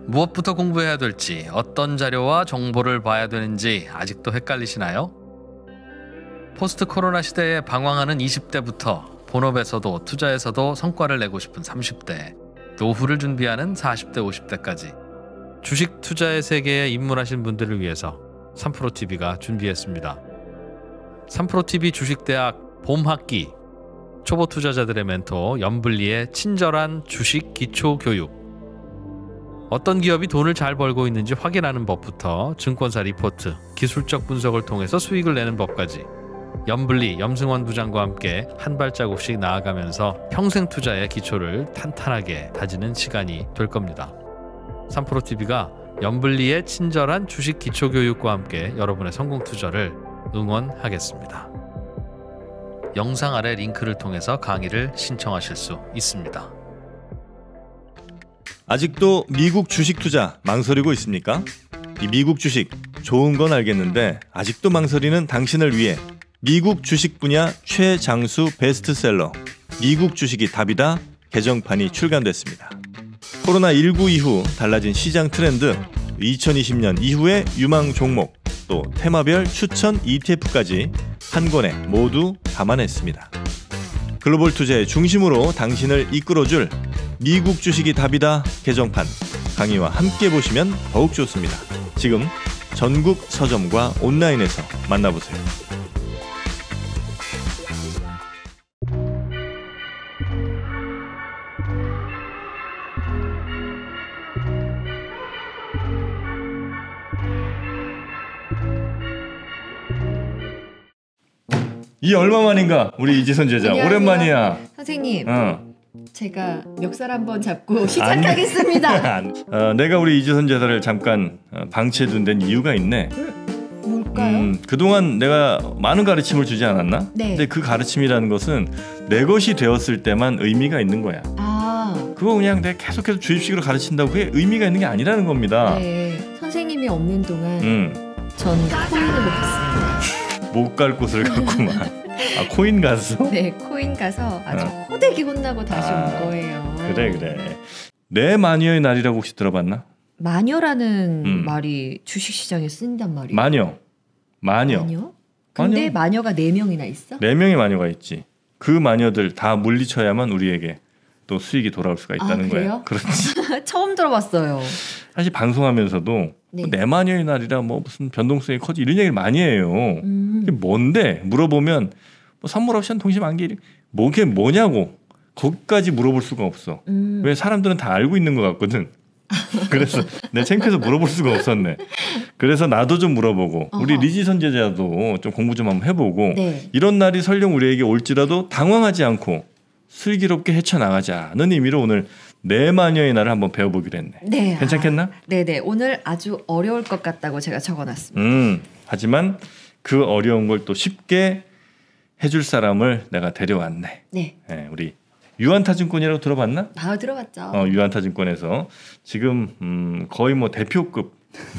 무엇부터 공부해야 될지, 어떤 자료와 정보를 봐야 되는지 아직도 헷갈리시나요? 포스트 코로나 시대에 방황하는 20대부터 본업에서도 투자에서도 성과를 내고 싶은 30대, 노후를 준비하는 40대, 50대까지 주식 투자의 세계에 입문하신 분들을 위해서 3프로TV가 준비했습니다. 3프로TV 주식대학 봄학기, 초보 투자자들의 멘토 염블리의 친절한 주식 기초 교육. 어떤 기업이 돈을 잘 벌고 있는지 확인하는 법부터 증권사 리포트, 기술적 분석을 통해서 수익을 내는 법까지 염블리, 염승원 부장과 함께 한 발자국씩 나아가면서 평생 투자의 기초를 탄탄하게 다지는 시간이 될 겁니다. 3프로TV가 염블리의 친절한 주식 기초 교육과 함께 여러분의 성공 투자를 응원하겠습니다. 영상 아래 링크를 통해서 강의를 신청하실 수 있습니다. 아직도 미국 주식 투자 망설이고 있습니까? 이 미국 주식 좋은 건 알겠는데 아직도 망설이는 당신을 위해 미국 주식 분야 최장수 베스트셀러 미국 주식이 답이다 개정판이 출간됐습니다. 코로나19 이후 달라진 시장 트렌드, 2020년 이후의 유망 종목, 또 테마별 추천 ETF까지 한 권에 모두 담아냈습니다. 글로벌 투자의 중심으로 당신을 이끌어줄 미국 주식이 답이다 개정판 강의와 함께 보시면 더욱 좋습니다. 지금 전국 서점과 온라인에서 만나보세요. 이 얼마만인가 우리 이지선 제자. 안녕하세요. 오랜만이야. 선생님, 제가 멱살 한번 잡고 시작하겠습니다. 내가 우리 이지선 제자를 잠깐 방치해둔 데는 이유가 있네. 뭘까요? 그동안 내가 많은 가르침을 주지 않았나? 네. 근데 그 가르침이라는 것은 내 것이 되었을 때만 의미가 있는 거야. 그거 그냥 내가 계속해서 주입식으로 가르친다고 그게 의미가 있는 게 아니라는 겁니다. 네, 선생님이 없는 동안 전 코인을 봤습니다. 못 갈 곳을 갔구만. 코인 갔어? 네, 코인 가서 아주 호되게 혼나고 다시 온 거예요. 그래. 내 마녀의 날이라고 혹시 들어봤나? 마녀라는 말이 주식시장에 쓰인단 말이에요. 마녀? 근데 마녀가 4명이나 있어? 4명의 마녀가 있지. 그 마녀들 다 물리쳐야만 우리에게 또 수익이 돌아올 수가 있다는 거야. 그렇지. 처음 들어봤어요. 사실 방송하면서도 네. 내 마녀의 날이라 뭐 무슨 변동성이 커지 이런 얘기를 많이 해요. 그게 뭔데? 물어보면 뭐 선물옵션 동시만기 그게 뭐냐고 거기까지 물어볼 수가 없어. 왜 사람들은 다 알고 있는 것 같거든. 그래서 내 창피해서 물어볼 수가 없었네. 그래서 나도 좀 물어보고 우리 리지선 제자도 좀 공부 좀 한번 해보고 네. 이런 날이 설령 우리에게 올지라도 당황하지 않고 슬기롭게 헤쳐나가자는 의미로 오늘 내 마녀의 날을 한번 배워보기로 했네. 네. 괜찮겠나? 네네. 오늘 아주 어려울 것 같다고 제가 적어놨습니다. 하지만 그 어려운 걸 또 쉽게 해줄 사람을 내가 데려왔네. 네. 네, 우리 유한타증권이라고 들어봤나? 들어봤죠. 유한타증권에서 지금 거의 뭐 대표급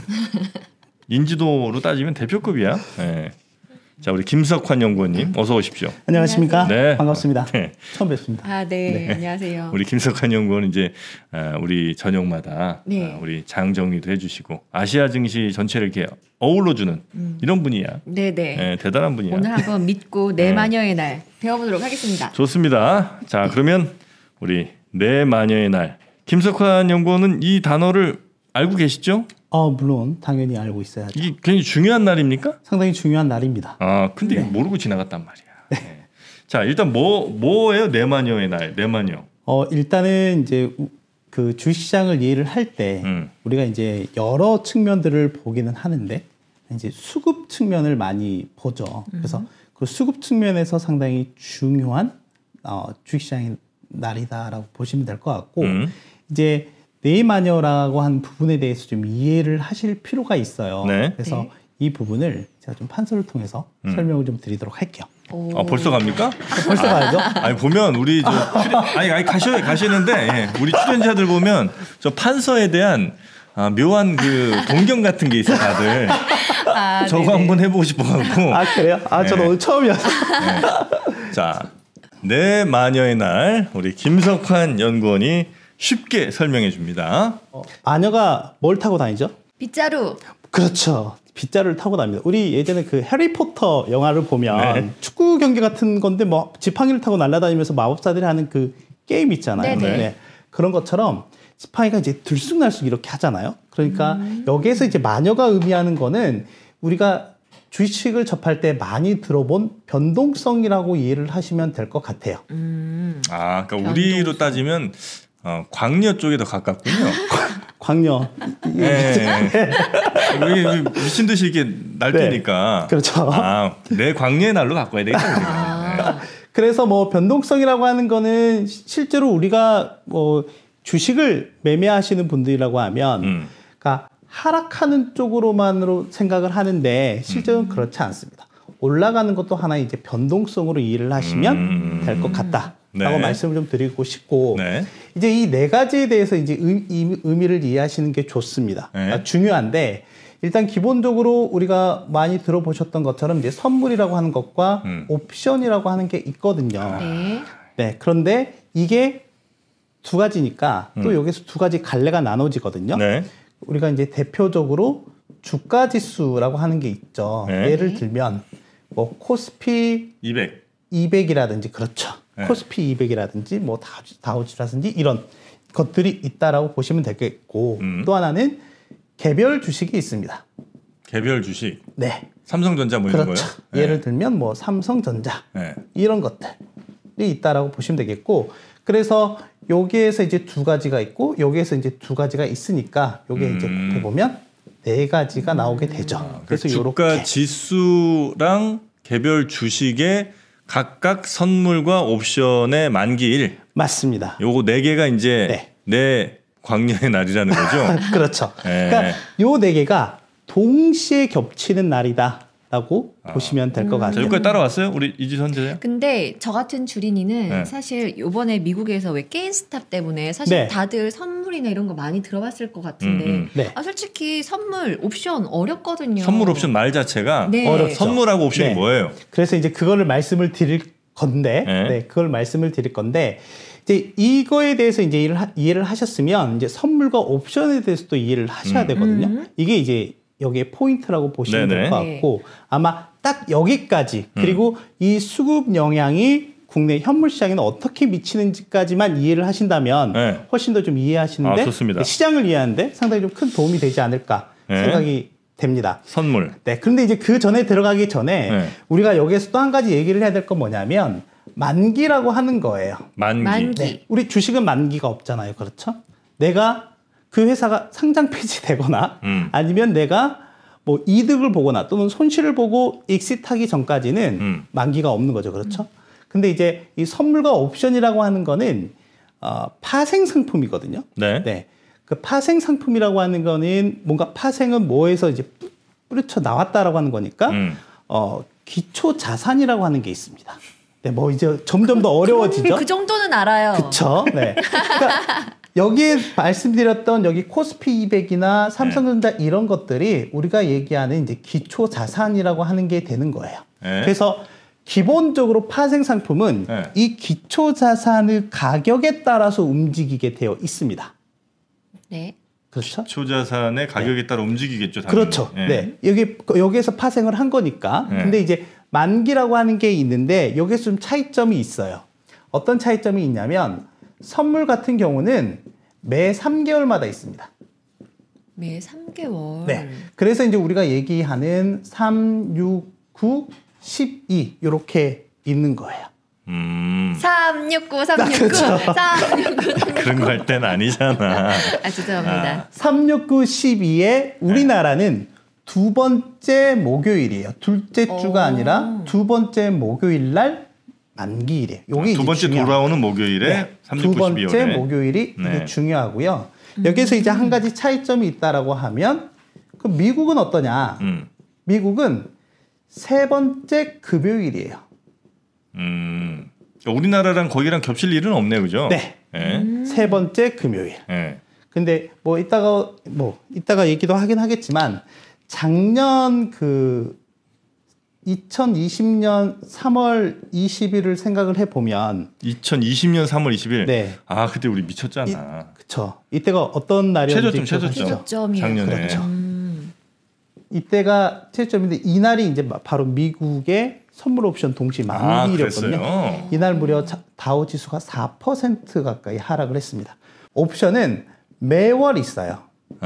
인지도로 따지면 대표급이야. 네. 자, 우리 김석환 연구원님 어서 오십시오. 안녕하십니까? 네. 반갑습니다. 네. 처음 뵙습니다. 네. 안녕하세요. 우리 김석환 연구원은 이제 우리 저녁마다 네. 우리 장 정리도 해주시고 아시아 증시 전체를 이렇게 어울러주는 이런 분이야. 네네. 네, 대단한 분이야. 오늘 한번 믿고 내 마녀의 날 배워보도록 하겠습니다. 좋습니다. 자, 그러면 우리 내 마녀의 날 김석환 연구원은 이 단어를 알고 계시죠? 물론 당연히 알고 있어야죠. 이게 굉장히 중요한 날입니까? 상당히 중요한 날입니다. 근데 네. 모르고 지나갔단 말이야. 네. 자, 일단 뭐예요? 내 마녀의 날, 내 마녀. 일단은 이제 그 주식시장을 이해를 할 때 우리가 이제 여러 측면들을 보기는 하는데 이제 수급 측면을 많이 보죠. 그래서 그 수급 측면에서 상당히 중요한 주식시장의 날이다라고 보시면 될 것 같고 이제 내 마녀라고 한 부분에 대해서 좀 이해를 하실 필요가 있어요. 네. 그래서 이 부분을 제가 좀 판서를 통해서 설명을 좀 드리도록 할게요. 벌써 갑니까? 벌써 가야죠? 아니 보면 우리 가시는데 예, 우리 출연자들 보면 저 판서에 대한 묘한 그 동경 같은 게 있어 다들. 저거 네네. 한번 해보고 싶어갖고. 그래요? 저는 오늘 처음이어서. 자, 내 마녀의 날 우리 김석환 연구원이 쉽게 설명해 줍니다. 마녀가 뭘 타고 다니죠? 빗자루. 그렇죠. 빗자루를 타고 다닙니다. 우리 예전에 그 해리포터 영화를 보면 네. 축구 경기 같은 건데 뭐 지팡이를 타고 날아다니면서 마법사들이 하는 그 게임 있잖아요. 네네. 네. 그런 것처럼 지팡이가 이제 들쑥날쑥 이렇게 하잖아요. 그러니까 여기에서 이제 마녀가 의미하는 거는 우리가 주식을 접할 때 많이 들어본 변동성이라고 이해를 하시면 될 것 같아요. 아, 그러니까 우리로 따지면 광녀 쪽에 더 가깝군요. 광녀. 네. 우리 미친 듯이 이렇게 날뛰니까. 네. 그렇죠. 아, 내 광녀의 날로 갖고 와야 되겠다. 네. 그래서 뭐 변동성이라고 하는 거는 실제로 우리가 뭐 주식을 매매하시는 분들이라고 하면 그러니까 하락하는 쪽으로만으로 생각을 하는데 실제로는 그렇지 않습니다. 올라가는 것도 하나의 이제 변동성으로 이해를 하시면 될 것 같다라고 네. 말씀을 좀 드리고 싶고 네. 이제 이 네 가지에 대해서 이제 의미를 이해하시는 게 좋습니다. 네. 그러니까 중요한데 일단 기본적으로 우리가 많이 들어보셨던 것처럼 이제 선물이라고 하는 것과 옵션이라고 하는 게 있거든요. 네. 네. 그런데 이게 두 가지니까 또 여기서 두 가지 갈래가 나눠지거든요. 네. 우리가 이제 대표적으로 주가 지수라고 하는 게 있죠. 네. 예를 들면 뭐 코스피 200이라든지 그렇죠. 네. 코스피 200이라든지 뭐 다우지라든지 이런 것들이 있다라고 보시면 되겠고 또 하나는 개별 주식이 있습니다. 개별 주식. 네. 삼성전자 뭐 이런 그렇죠. 거요? 네. 예를 들면 뭐 삼성전자 네. 이런 것들이 있다라고 보시면 되겠고 그래서 여기에서 이제 두 가지가 있고 여기에서 이제 두 가지가 있으니까 여기에 이제 곱해 보면 네 가지가 나오게 되죠. 그래서 주가 요렇게 지수랑 개별 주식의 각각 선물과 옵션의 만기일. 맞습니다. 요거 네 개가 이제 네. 내 광녀의 날이라는 거죠. 그렇죠. 네. 그러니까 요 네 개가 동시에 겹치는 날이다라고 보시면 될 것 자, 같아요. 여기까지 따라왔어요? 우리 이지선 제자? 근데 저 같은 주린이는 네. 사실 요번에 미국에서 왜 게임스탑 때문에 사실 네. 다들 선물이나 이런 거 많이 들어봤을 것 같은데 네. 솔직히 선물 옵션 어렵거든요. 선물 옵션 말 자체가 네. 어렵죠. 선물하고 옵션이 네. 뭐예요? 그래서 이제 그거를 말씀을 드릴 건데, 네. 그걸 말씀을 드릴 건데, 이제 이거에 대해서 이제 이해를 하셨으면 이제 선물과 옵션에 대해서도 이해를 하셔야 되거든요. 이게 이제 여기에 포인트라고 보시면 네네. 될 것 같고 아마 딱 여기까지 그리고 이 수급 영향이 국내 현물 시장에는 어떻게 미치는지까지만 이해를 하신다면 네. 훨씬 더 좀 이해하시는데 좋습니다. 시장을 이해하는데 상당히 좀 큰 도움이 되지 않을까 네. 생각이 됩니다. 선물. 네, 그런데 이제 그 전에 들어가기 전에 네. 우리가 여기에서 또 한 가지 얘기를 해야 될 건 뭐냐면 만기라고 하는 거예요. 만기. 네, 우리 주식은 만기가 없잖아요. 그렇죠? 내가 그 회사가 상장 폐지되거나 아니면 내가 뭐 이득을 보거나 또는 손실을 보고 익시트하기 전까지는 만기가 없는 거죠. 그렇죠? 근데 이제 이 선물과 옵션이라고 하는 거는 파생 상품이거든요. 네. 네. 그 파생 상품이라고 하는 거는 뭔가 파생은 뭐에서 이제 뿌려쳐 나왔다라고 하는 거니까 기초 자산이라고 하는 게 있습니다. 네, 뭐 이제 점점 더 어려워지죠. 그 정도는 알아요. 그렇죠. 네. 그러니까 여기에 말씀드렸던 여기 코스피 200이나 삼성전자 이런 것들이 우리가 얘기하는 이제 기초 자산이라고 하는 게 되는 거예요. 네. 그래서 기본적으로 파생 상품은 네. 이 기초 자산의 가격에 따라서 움직이게 되어 있습니다. 네. 그렇죠? 초자산의 가격에 따라 움직이겠죠. 당연히. 그렇죠. 네. 여기에서 파생을 한 거니까. 근데 이제 만기라고 하는 게 있는데 여기서 좀 차이점이 있어요. 어떤 차이점이 있냐면 선물 같은 경우는 매 3개월마다 있습니다. 매 3개월. 네. 그래서 이제 우리가 얘기하는 3, 6, 9, 12 이렇게 있는 거예요. 369, 369, 369. 그런 거 할 때는 아니잖아. 죄송합니다. 369, 12에 우리나라는 두 번째 목요일이에요. 둘째 주가 아니라 두 번째 목요일 날 만기일이에요. 요게 두 번째 돌아오는 목요일에 네. 369, 두 번째 12월에. 목요일이 네. 이게 중요하고요. 여기서 이제 한 가지 차이점이 있다라고 하면 그 미국은 어떠냐? 미국은 세 번째 금요일이에요. 그러니까 우리나라랑 거기랑 겹칠 일은 없네, 그죠? 네. 네. 세 번째 금요일. 네. 근데 이따가 얘기도 하긴 하겠지만 작년 그 2020년 3월 20일을 생각을 해보면 2020년 3월 20일. 네. 아 그때 우리 미쳤잖아. 그렇죠. 이때가 어떤 날이었는지 최저점이에요. 작년에. 그렇죠. 이때가 최저점인데 이날이 이제 바로 미국의 선물 옵션 동시 만기일이었거든요. 이날 무려 다우 지수가 4% 가까이 하락을 했습니다. 옵션은 매월 있어요.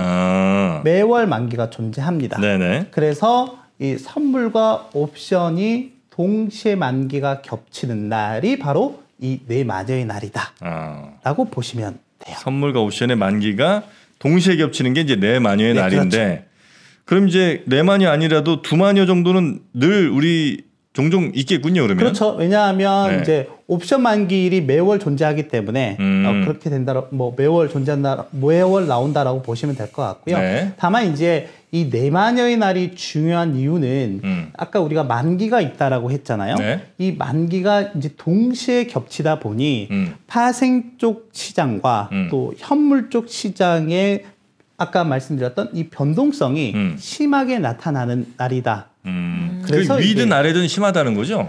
매월 만기가 존재합니다. 네네. 그래서 이 선물과 옵션이 동시에 만기가 겹치는 날이 바로 이 내마녀의 날이다 라고 보시면 돼요. 선물과 옵션의 만기가 동시에 겹치는 게 이제 내마녀의 날인데 그렇죠. 그럼 이제 내마녀 아니라도 두마녀 정도는 늘 우리 종종 있겠군요. 그러면 그렇죠. 왜냐하면 이제 옵션 만기일이 매월 존재하기 때문에 그렇게 된다. 뭐 매월 존재한다, 매월 나온다라고 보시면 될 것 같고요. 다만 이제 이 내마녀의 날이 중요한 이유는 아까 우리가 만기가 있다라고 했잖아요. 이 만기가 이제 동시에 겹치다 보니 파생 쪽 시장과 또 현물 쪽 시장의 아까 말씀드렸던 이 변동성이 심하게 나타나는 날이다. 그래서 위든 아래든 심하다는 거죠?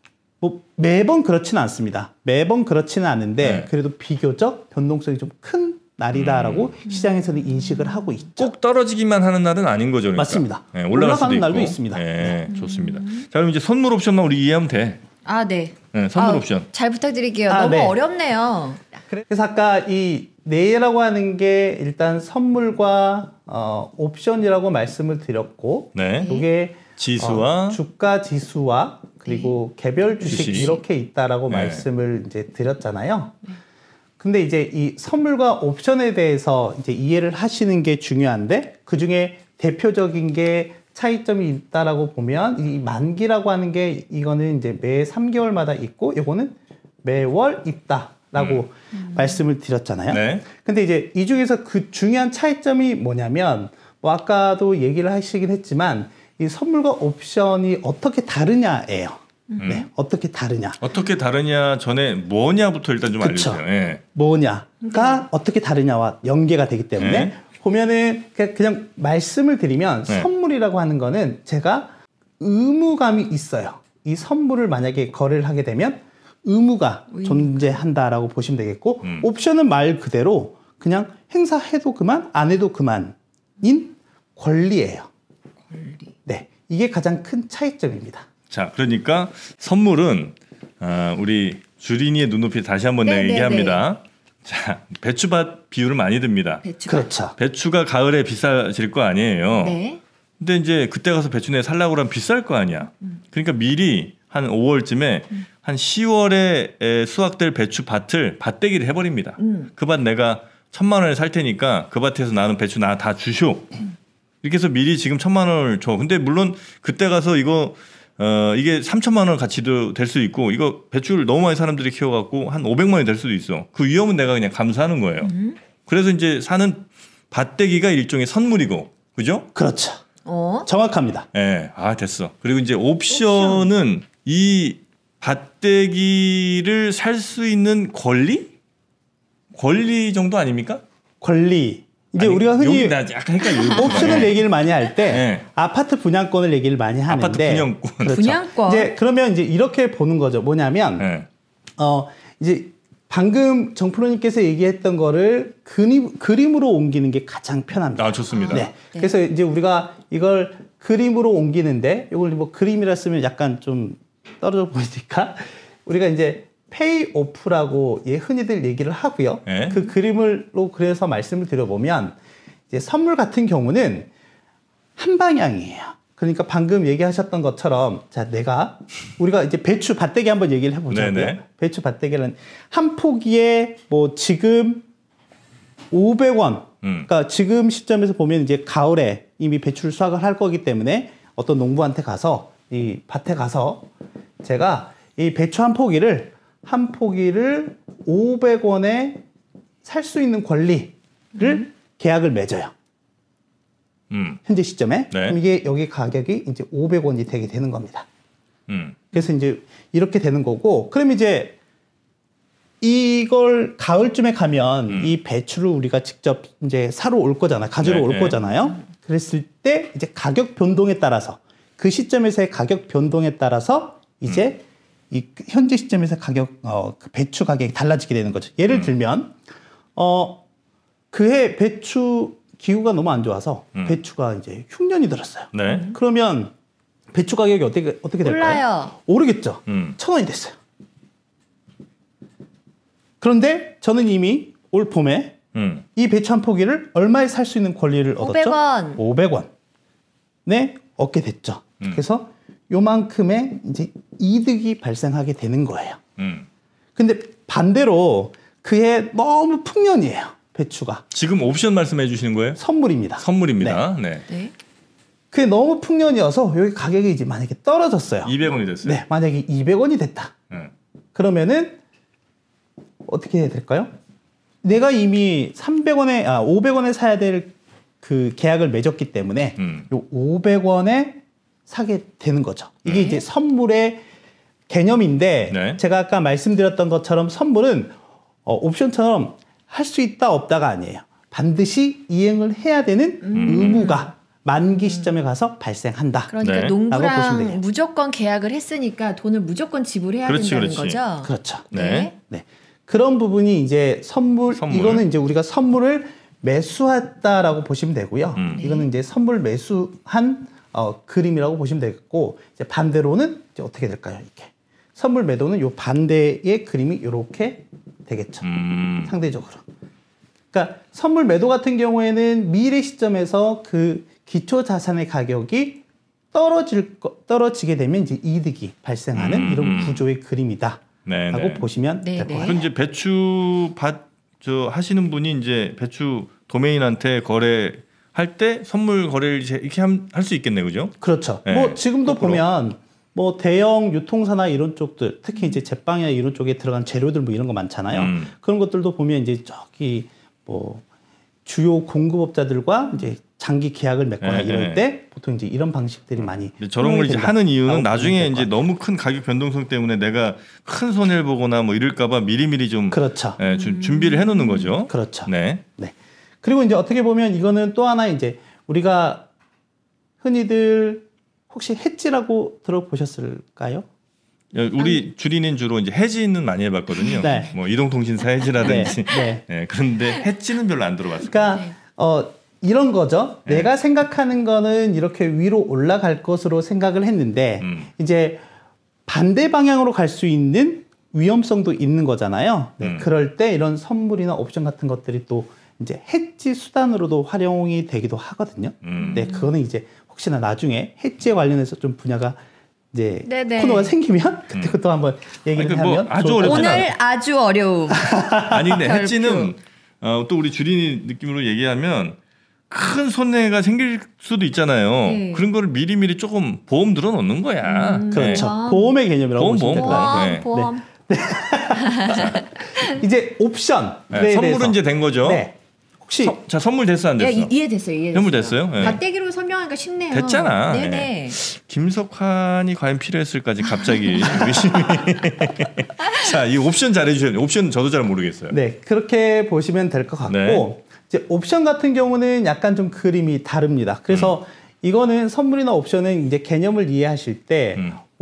뭐 매번 그렇지는 않습니다. 매번 그렇지는 않은데 그래도 비교적 변동성이 좀 큰 날이다라고 시장에서는 인식을 하고 있죠. 꼭 떨어지기만 하는 날은 아닌 거죠, 그러니까. 맞습니다. 네, 올라가는 날도 있습니다. 네, 좋습니다. 자, 그럼 이제 선물 옵션만 우리 이해하면 돼. 아, 네. 네, 선물 옵션. 잘 부탁드릴게요. 너무 어렵네요. 그래서 아까 이 내라고 하는 게 일단 선물과 옵션이라고 말씀을 드렸고, 이게 지수와 주가 지수와 그리고 개별 주식 이렇게 있다라고 말씀을 이제 드렸잖아요. 근데 이제 이 선물과 옵션에 대해서 이제 이해를 하시는 게 중요한데 그 중에 대표적인 게 차이점이 있다라고 보면 이 만기라고 하는 게 이거는 이제 매 3개월마다 있고 요거는 매월 있다라고 말씀을 드렸잖아요. 근데 이제 이 중에서 그 중요한 차이점이 뭐냐면 뭐 아까도 얘기를 하시긴 했지만 이 선물과 옵션이 어떻게 다르냐예요. 네, 어떻게 다르냐. 어떻게 다르냐 전에 뭐냐부터 일단 좀 알려주세요. 뭐냐가 어떻게 다르냐와 연계가 되기 때문에 보면은 그냥 말씀을 드리면 선물이라고 하는 거는 제가 의무감이 있어요. 이 선물을 만약에 거래를 하게 되면 의무가 존재한다라고 보시면 되겠고 옵션은 말 그대로 그냥 행사해도 그만 안 해도 그만인 권리예요. 네, 이게 가장 큰 차이점입니다. 자, 그러니까 선물은 우리 주린이의 눈높이 다시 한번 얘기합니다. 자, 배추밭 비유를 많이 듭니다. 그렇죠. 배추가 가을에 비싸질 거 아니에요. 근데 이제 그때 가서 배추 내 살라고 하면 비쌀 거 아니야. 그러니까 미리 한 5월쯤에 한 10월에 수확될 배추 밭을 밭대기를 해버립니다. 그 밭 내가 1,000만 원에 살 테니까 그 밭에서 나는 배추 나 다 주쇼. 이렇게 해서 미리 지금 1,000만 원을 줘. 근데 물론 그때 가서 이거 이게 3,000만 원 가치도 될 수 있고 이거 배추를 너무 많이 사람들이 키워갖고 한 500만 원이 될 수도 있어. 그 위험은 내가 그냥 감수하는 거예요. 그래서 이제 사는 밭대기가 일종의 선물이고, 그죠? 그렇죠. 정확합니다. 네, 아 됐어. 그리고 이제 옵션은 이 밭대기를 살 수 있는 권리 정도 아닙니까? 권리. 이제 우리가 흔히 약간 헷갈려. 옵션을 얘기를 많이 할 때 아파트 분양권을 얘기를 많이 하는데 아파트 분양권. 그렇죠. 분양권. 이제 그러면 이제 이렇게 보는 거죠. 뭐냐면 이제 방금 정프로님께서 얘기했던 거를 그림으로 옮기는 게 가장 편합니다. 아, 좋습니다. 네. 그래서 이제 우리가 이걸 그림으로 옮기는데 이걸 뭐 그림이라 쓰면 약간 좀 떨어져 보이니까 우리가 이제 페이오프라고 흔히들 얘기를 하고요. 그 그림으로 그래서 말씀을 드려보면 이제 선물 같은 경우는 한 방향이에요. 그러니까 방금 얘기하셨던 것처럼 자 우리가 이제 배추 밭대기 한번 얘기를 해보자고요. 배추 밭대기는 한 포기에 뭐 지금 500원. 그러니까 지금 시점에서 보면 이제 가을에 이미 배추를 수확을 할 거기 때문에 어떤 농부한테 가서 이 밭에 가서 제가 이 배추 한 포기를 500원에 살 수 있는 권리를 계약을 맺어요. 현재 시점에. 그럼 이게 여기 가격이 이제 500원이 되게 되는 겁니다. 그래서 이제 이렇게 되는 거고, 그럼 이제 이걸 가을쯤에 가면 이 배추를 우리가 직접 이제 사러 올 거잖아요. 가지러 올 거잖아요. 그랬을 때 이제 가격 변동에 따라서 그 시점에서의 가격 변동에 따라서 이제 이 현재 시점에서 가격 그 배추 가격이 달라지게 되는 거죠. 예를 들면 그해 배추 기후가 너무 안 좋아서 배추가 이제 흉년이 들었어요. 네. 그러면 배추 가격이 어떻게 될까요? 올라요. 오르겠죠. 1,000원이 됐어요. 그런데 저는 이미 올 봄에 이 배추 한 포기를 얼마에 살 수 있는 권리를 얻었죠? 500원. 500원에 얻게 됐죠. 그래서 요만큼의 이제 이득이 발생하게 되는 거예요. 근데 반대로 그해 너무 풍년이에요. 배추가. 지금 옵션 말씀해 주시는 거예요? 선물입니다. 선물입니다. 네. 네. 그게 너무 풍년이어서 여기 가격이 이제 만약에 떨어졌어요. 200원이 됐어요. 네, 만약에 200원이 됐다. 그러면은 어떻게 해야 될까요? 내가 이미 500원에 사야 될 그 계약을 맺었기 때문에 요 500원에 사게 되는 거죠. 이게 이제 선물의 개념인데 네. 제가 아까 말씀드렸던 것처럼 선물은 옵션처럼 할 수 있다 없다가 아니에요. 반드시 이행을 해야 되는 의무가 만기 시점에 가서 발생한다. 그러니까 네. 라고 보시면 농부랑 되겠네요. 무조건 계약을 했으니까 돈을 무조건 지불해야 그렇지, 된다는 그렇지. 거죠. 그렇죠. 네. 네. 그런 부분이 이제 선물. 이거는 이제 우리가 선물을 매수했다라고 보시면 되고요. 이거는 이제 선물 매수한 그림이라고 보시면 되겠고, 이제 반대로는 이제 어떻게 될까요? 이렇게 선물 매도는 요 반대의 그림이 이렇게 되겠죠. 상대적으로. 그러니까 선물 매도 같은 경우에는 미래 시점에서 그 기초 자산의 가격이 떨어지게 되면 이제 이득이 발생하는 이런 구조의 그림이다. 네, 라고 네. 보시면 네, 될 것 네. 같아요. 그럼 이제 배추 하시는 분이 이제 배추 도메인한테 거래할 때 선물 거래를 이렇게 할 수 있겠네요, 그죠? 그렇죠. 네, 뭐 지금도 거꾸로. 보면 뭐 대형 유통사나 이런 쪽들, 특히 이제 제빵이나 이런 쪽에 들어간 재료들 뭐 이런 거 많잖아요. 그런 것들도 보면 이제 저기 뭐 주요 공급업자들과 이제 장기 계약을 맺거나 네, 이럴 네. 때 보통 이제 이런 방식들이 많이 근데 저런 걸 이제 하는 이유는 나중에 이제 너무 너무 큰 가격 변동성 때문에 내가 큰 손해를 보거나 뭐 이럴까봐 미리미리 좀 그렇죠. 준비를 해놓는 거죠. 그렇죠. 네. 네. 그리고 이제 어떻게 보면 이거는 또 하나 이제 우리가 흔히들 혹시 해지라고 들어보셨을까요? 우리 주린이는 주로 이제 해지는 많이 해봤거든요. 네. 뭐 이동통신사 해지라든지. 네. 네. 그런데 해지는 별로 안 들어봤어요. 그러니까 이런 거죠. 네. 내가 생각하는 거는 이렇게 위로 올라갈 것으로 생각을 했는데 이제 반대 방향으로 갈 수 있는 위험성도 있는 거잖아요. 네, 그럴 때 이런 선물이나 옵션 같은 것들이 또 이제 해지 수단으로도 활용이 되기도 하거든요. 네, 그거는 이제 혹시나 나중에 해지에 관련해서 좀 분야가 이제 네네. 코너가 생기면 그때 또 한번 얘기를 아니, 뭐 하면 아주 좋을 것 어렵진 같아요. 오늘 아주 어려움. 아니 근데 별표. 해지는 또 우리 주린이 느낌으로 얘기하면 큰 손해가 생길 수도 있잖아요. 네. 그런 거를 미리미리 조금 보험 들어 놓는 거야. 그렇죠. 보험. 보험의 개념이라고 보험, 보시면 될 것 같아요. 보험, 네. 보험. 이제 옵션 네, 선물은 이제 된 거죠. 네. 혹시 자 선물 됐어 안 됐어? 예, 이해됐어요. 선물 됐어요? 네. 밭대기로 설명하니까 쉽네요. 됐잖아. 네네. 네. 김석환이 과연 필요했을까지 갑자기 의심이. 자, 이 옵션 잘해주세요. 옵션 저도 잘 모르겠어요. 네, 그렇게 보시면 될 것 같고 네. 이제 옵션 같은 경우는 약간 좀 그림이 다릅니다. 그래서 이거는 선물이나 옵션은 이제 개념을 이해하실 때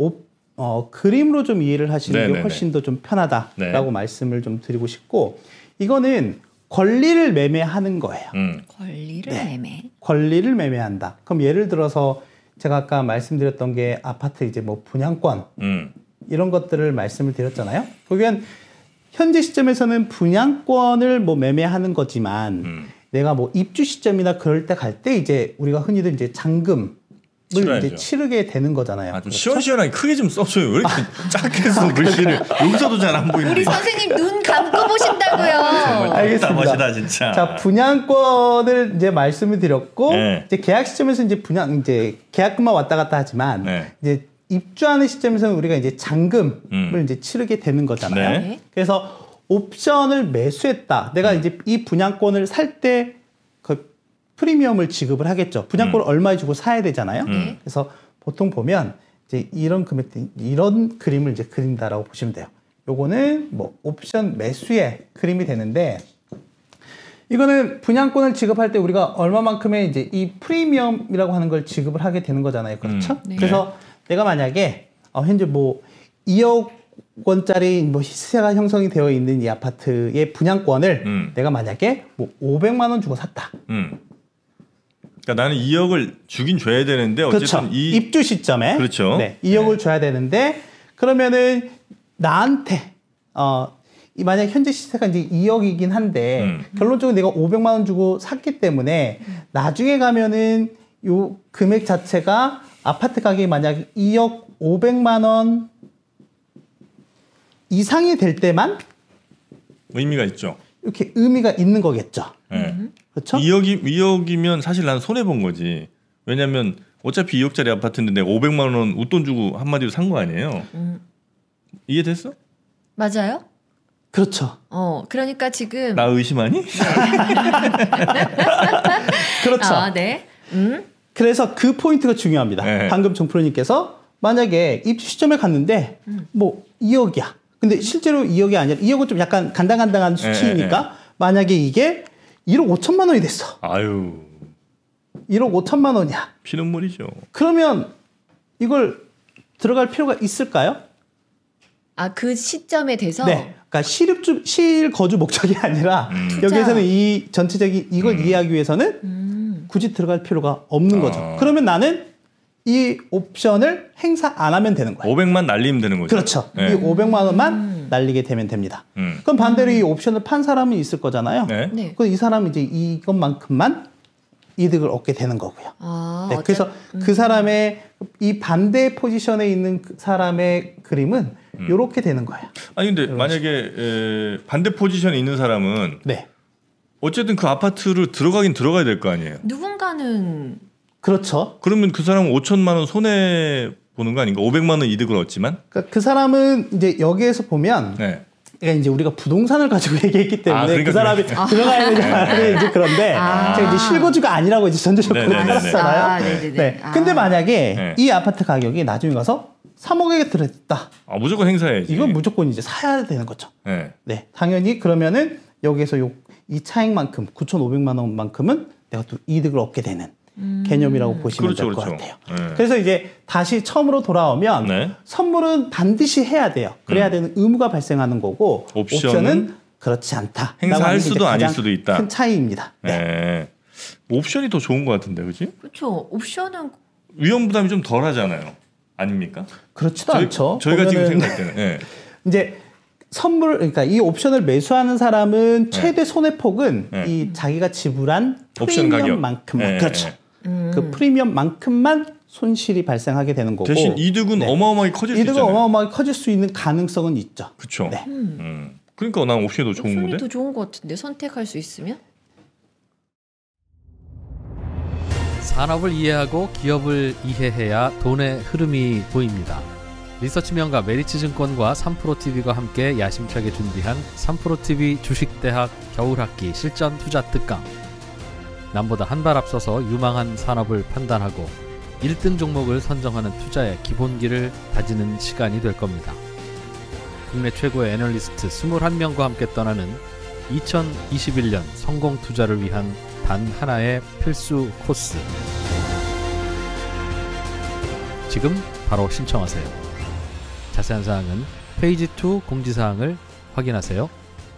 그림으로 좀 이해를 하시는 게 네네네. 훨씬 더 좀 편하다라고 네. 말씀을 좀 드리고 싶고 이거는 권리를 매매하는 거예요. 권리를 네. 매매. 권리를 매매한다. 그럼 예를 들어서 제가 아까 말씀드렸던 게 아파트 이제 뭐 분양권 이런 것들을 말씀을 드렸잖아요. 그러면 현재 시점에서는 분양권을 뭐 매매하는 거지만 내가 뭐 입주 시점이나 그럴 때 갈 때 이제 우리가 흔히들 이제 잔금을 치러야죠. 이제 치르게 되는 거잖아요. 아, 좀 그렇죠? 시원시원하게 크게 좀 써줘요. 왜 이렇게 작게 써 글씨를. 여기서도 잘 안 보이는데. 우리 선생님 눈 감고 보신다고요. 알겠습니다. 멋이다 진짜. 자, 분양권을 이제 말씀을 드렸고 네. 이제 계약 시점에서 이제 계약금만 왔다 갔다 하지만 네. 이제 입주하는 시점에서는 우리가 이제 잔금을 이제 치르게 되는 거잖아요. 네. 그래서 옵션을 매수했다. 내가 이제 이 분양권을 살 때 그 프리미엄을 지급을 하겠죠. 분양권을 얼마에 주고 사야 되잖아요. 그래서 보통 보면 이제 이런 금액, 이런 그림을 이제 그린다라고 보시면 돼요. 요거는 뭐 옵션 매수의 그림이 되는데 이거는 분양권을 지급할 때 우리가 얼마만큼의 이제 이 프리미엄이라고 하는 걸 지급을 하게 되는 거잖아요. 그렇죠? 네. 그래서 내가 만약에 현재 뭐 2억 원짜리 뭐 시세가 형성이 되어 있는 이 아파트의 분양권을 내가 만약에 뭐 500만 원 주고 샀다. 그러니까 나는 2억을 주긴 줘야 되는데 어쨌든 그렇죠. 입주 시점에 그렇죠. 네, 2억을 줘야 되는데 그러면은 나한테 만약 현재 시세가 이제 2억이긴 한데 결론적으로 내가 500만 원 주고 샀기 때문에 나중에 가면은 요 금액 자체가 아파트 가격이 만약 2억 500만 원 이상이 될 때만 의미가 있죠. 이렇게 의미가 있는 거겠죠. 네. 그렇죠? 2억이면 사실 나는 손해 본 거지. 왜냐면 어차피 2억짜리 아파트인데 내가 500만 원 웃돈 주고 한마디로 산 거 아니에요. 이해됐어? 맞아요? 그렇죠. 그러니까 지금 나 의심하니? 그렇죠. 아, 네. 그래서 그 포인트가 중요합니다. 네. 방금 정프로님께서 만약에 입주 시점에 갔는데 뭐 2억이야. 근데 실제로 2억이 아니라 2억은 좀 약간 간당간당한 수치니까 만약에 이게 1억 5천만 원이 됐어. 아유. 1억 5천만 원이야. 피눈물이죠. 그러면 이걸 들어갈 필요가 있을까요? 아, 그 시점에 돼서 네. 그러니까 실거주 목적이 아니라 여기에서는 이 전체적인 이걸 이해하기 위해서는 굳이 들어갈 필요가 없는 거죠. 그러면 나는 이 옵션을 행사 안 하면 되는 거예요. 500만 날리면 되는 거죠. 그렇죠. 네. 이 500만 원만 날리게 되면 됩니다. 그럼 반대로 이 옵션을 판 사람이 있을 거잖아요. 네. 네. 그럼 이 사람은 이제 이것만큼만 이득을 얻게 되는 거고요. 아, 네, 그래서 그 사람의 이 반대 포지션에 있는 그 사람의 그림은 이렇게 되는 거예요. 아니 근데 만약에 반대 포지션에 있는 사람은 네. 어쨌든 그 아파트를 들어가긴 들어가야 될 거 아니에요. 누군가는 그렇죠. 그러면 그 사람은 5천만 원 손해 보는 거 아닌가? 500만 원 이득을 얻지만. 그러니까 그 사람은 이제 여기에서 보면 네. 그러니까 이제 우리가 부동산을 가지고 얘기했기 때문에 그러니까 그 사람이 들어가야 되는 사람이 이제 그런데 제가 이제 실거주가 아니라고 이제 전제적으로 네네네네. 했었잖아요. 아, 네네네. 네. 아. 근데 만약에 네. 이 아파트 가격이 나중에 가서 3억에 들어있다. 무조건 행사해야지. 이건 무조건 이제 사야 되는 거죠. 네. 네. 당연히 그러면은 여기에서 이 차익만큼 9,500만 원만큼은 내가 또 이득을 얻게 되는 개념이라고 보시면 그렇죠, 될 것 그렇죠. 같아요. 네. 그래서 이제 다시 처음으로 돌아오면 네. 선물은 반드시 해야 돼요. 그래야 되는 의무가 발생하는 거고 옵션은 그렇지 않다. 행사할 수도 아닐 수도 있다. 큰 차이입니다. 네. 네. 옵션이 더 좋은 것 같은데, 그렇지? 그렇죠. 옵션은 위험 부담이 좀 덜하잖아요. 아닙니까? 그렇지도 않죠. 저희가 지금 보면은 생각할 때는. 네. 이제 선물, 그러니까 이 옵션을 매수하는 사람은 최대 손해폭은 네. 이 자기가 지불한 옵션 가격. 프리미엄만큼만 네. 그렇죠. 그 프리미엄만큼만 손실이 발생하게 되는 거고 대신 이득은 어마어마하게 커질 수 이득은 있잖아요. 어마어마하게 커질 수 있는 가능성은 있죠. 그렇죠. 네. 그러니까 난 옵션이 더 좋은 옵션이 건데. 더 좋은 것 같은데 선택할 수 있으면? 산업을 이해하고 기업을 이해해야 돈의 흐름이 보입니다. 리서치 명가 메리츠증권과 3프로TV가 함께 야심차게 준비한 3프로TV 주식대학 겨울학기 실전 투자 특강. 남보다 한 발 앞서서 유망한 산업을 판단하고 1등 종목을 선정하는 투자의 기본기를 다지는 시간이 될 겁니다. 국내 최고의 애널리스트 21명과 함께 떠나는 2021년 성공 투자를 위한 단 하나의 필수 코스. 지금 바로 신청하세요. 자세한 사항은 페이지 2 공지사항을 확인하세요.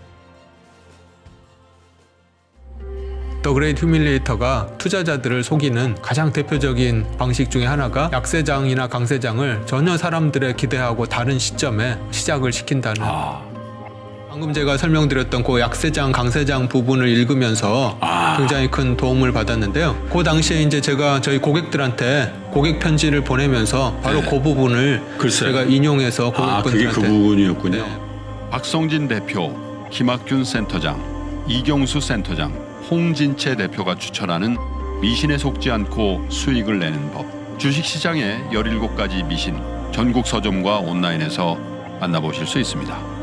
더 그레이트 휴밀리에이터가 투자자들을 속이는 가장 대표적인 방식 중에 하나가 약세장이나 강세장을 전혀 사람들의 기대하고 다른 시점에 시작을 시킨다는 방금 제가 설명드렸던 그 약세장, 강세장 부분을 읽으면서 굉장히 큰 도움을 받았는데요. 그 당시에 이제 제가 저희 고객들한테 고객 편지를 보내면서 바로 그 부분을 제가 인용해서 고객분들한테 그게 그 부분이었군요. 네. 박성진 대표, 김학균 센터장, 이경수 센터장, 홍진채 대표가 추천하는 미신에 속지 않고 수익을 내는 법. 주식시장의 17가지 미신, 전국 서점과 온라인에서 만나보실 수 있습니다.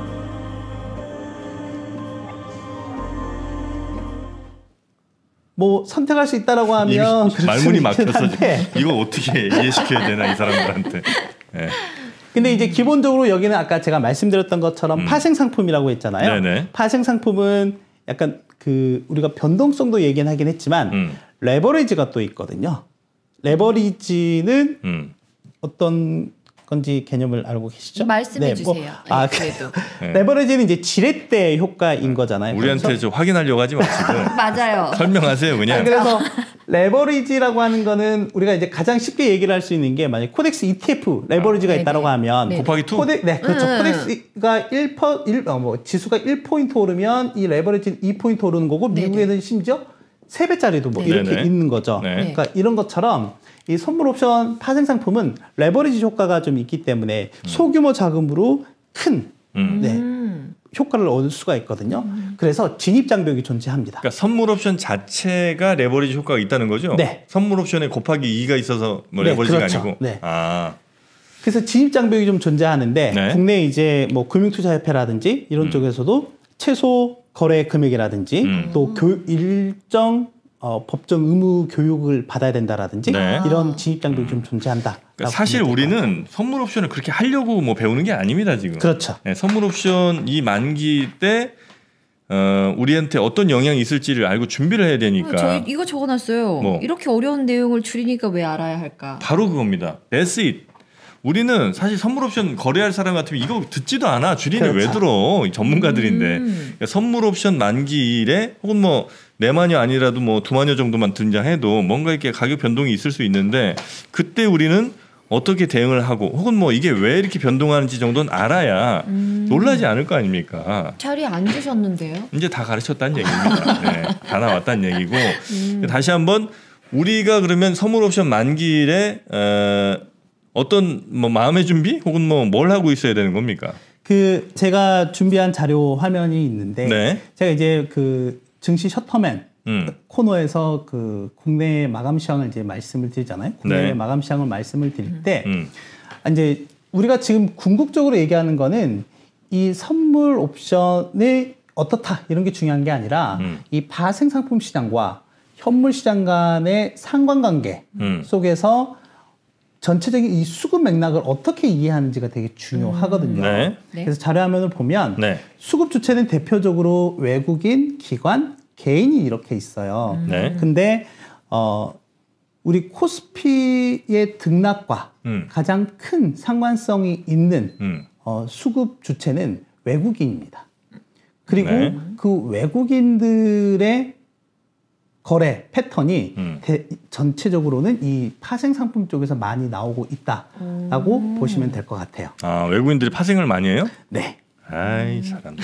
뭐 선택할 수 있다라고 하면 말문이 막혔어. 한데, 이거 어떻게 이해시켜야 되나 이 사람들한테. 네. 근데 이제 기본적으로 여기는 아까 제가 말씀드렸던 것처럼 파생 상품이라고 했잖아요. 네네. 파생 상품은 약간 그 우리가 변동성도 얘기는 하긴 했지만 레버리지가 또 있거든요. 레버리지는 어떤 건지 개념을 알고 계시죠? 말씀해 주세요. 그래도 레버리지는 이제 지렛대 효과인 거잖아요. 우리한테 그렇죠? 좀 확인하려고 하지 마시고 맞아요. 설명하세요 그냥. 그래서 레버리지라고 하는 거는 우리가 이제 가장 쉽게 얘기를 할 수 있는 게 만약 코덱스 ETF 레버리지가 있다라고 하면 곱하기 2? 네, 그렇죠. 코덱스가 지수가 1포인트 오르면 이 레버리지는 2포인트 오르는 거고 미국에는 심지어 3배짜리도 뭐 이렇게 있는 거죠. 그러니까 이런 것처럼 이 선물 옵션 파생 상품은 레버리지 효과가 좀 있기 때문에 소규모 자금으로 큰 효과를 얻을 수가 있거든요. 그래서 진입 장벽이 존재합니다. 그러니까 선물 옵션 자체가 레버리지 효과가 있다는 거죠? 네. 선물 옵션에 곱하기 2가 있어서 뭐 레버리지가 그렇죠. 아니고. 네. 아. 그래서 진입 장벽이 좀 존재하는데 네. 국내 이제 뭐 금융투자협회라든지 이런 쪽에서도 최소 거래 금액이라든지 또 일정 법정 의무 교육을 받아야 된다라든지 네. 이런 진입 장벽이 좀 존재한다. 그러니까 사실 우리는 선물 옵션을 그렇게 하려고 뭐 배우는 게 아닙니다 지금. 그렇죠. 네, 선물 옵션 이 만기 때 우리한테 어떤 영향이 있을지를 알고 준비를 해야 되니까. 저희 이거 적어놨어요. 뭐? 이렇게 어려운 내용을 줄이니까 왜 알아야 할까? 바로 그겁니다. That's it. 우리는 사실 선물 옵션 거래할 사람 같으면 이거 듣지도 않아. 줄이니 그렇죠. 왜 들어? 전문가들인데. 그러니까 선물 옵션 만기일에 혹은 뭐 내만여 아니라도 뭐 두만여 정도만 등장해도 뭔가 이렇게 가격 변동이 있을 수 있는데 그때 우리는 어떻게 대응을 하고 혹은 뭐 이게 왜 이렇게 변동하는지 정도는 알아야 놀라지 않을 거 아닙니까? 자리 안 주셨는데요? 이제 다 가르쳤다는 얘기입니다. 네, 다 나왔다는 얘기고 다시 한번 우리가 그러면 선물 옵션 만기일에 어떤 뭐 마음의 준비 혹은 뭐 뭘 하고 있어야 되는 겁니까? 그 제가 준비한 자료 화면이 있는데 네. 제가 이제 그 증시 셔터맨 코너에서 그 국내 마감 시황을 이제 말씀을 드리잖아요. 국내 네. 마감 시황을 말씀을 드릴 때 이제 우리가 지금 궁극적으로 얘기하는 거는 이 선물 옵션이 어떻다 이런 게 중요한 게 아니라 이 파생 상품 시장과 현물 시장 간의 상관관계 속에서 전체적인 이 수급 맥락을 어떻게 이해하는지가 되게 중요하거든요. 네. 그래서 자료화면을 보면 네. 수급 주체는 대표적으로 외국인, 기관, 개인이 이렇게 있어요. 네. 근데 우리 코스피의 등락과 가장 큰 상관성이 있는 수급 주체는 외국인입니다. 그리고 네. 그 외국인들의 거래 패턴이 전체적으로는 이 파생 상품 쪽에서 많이 나오고 있다라고 보시면 될 것 같아요. 아, 외국인들이 파생을 많이 해요? 네. 아이 잘한다.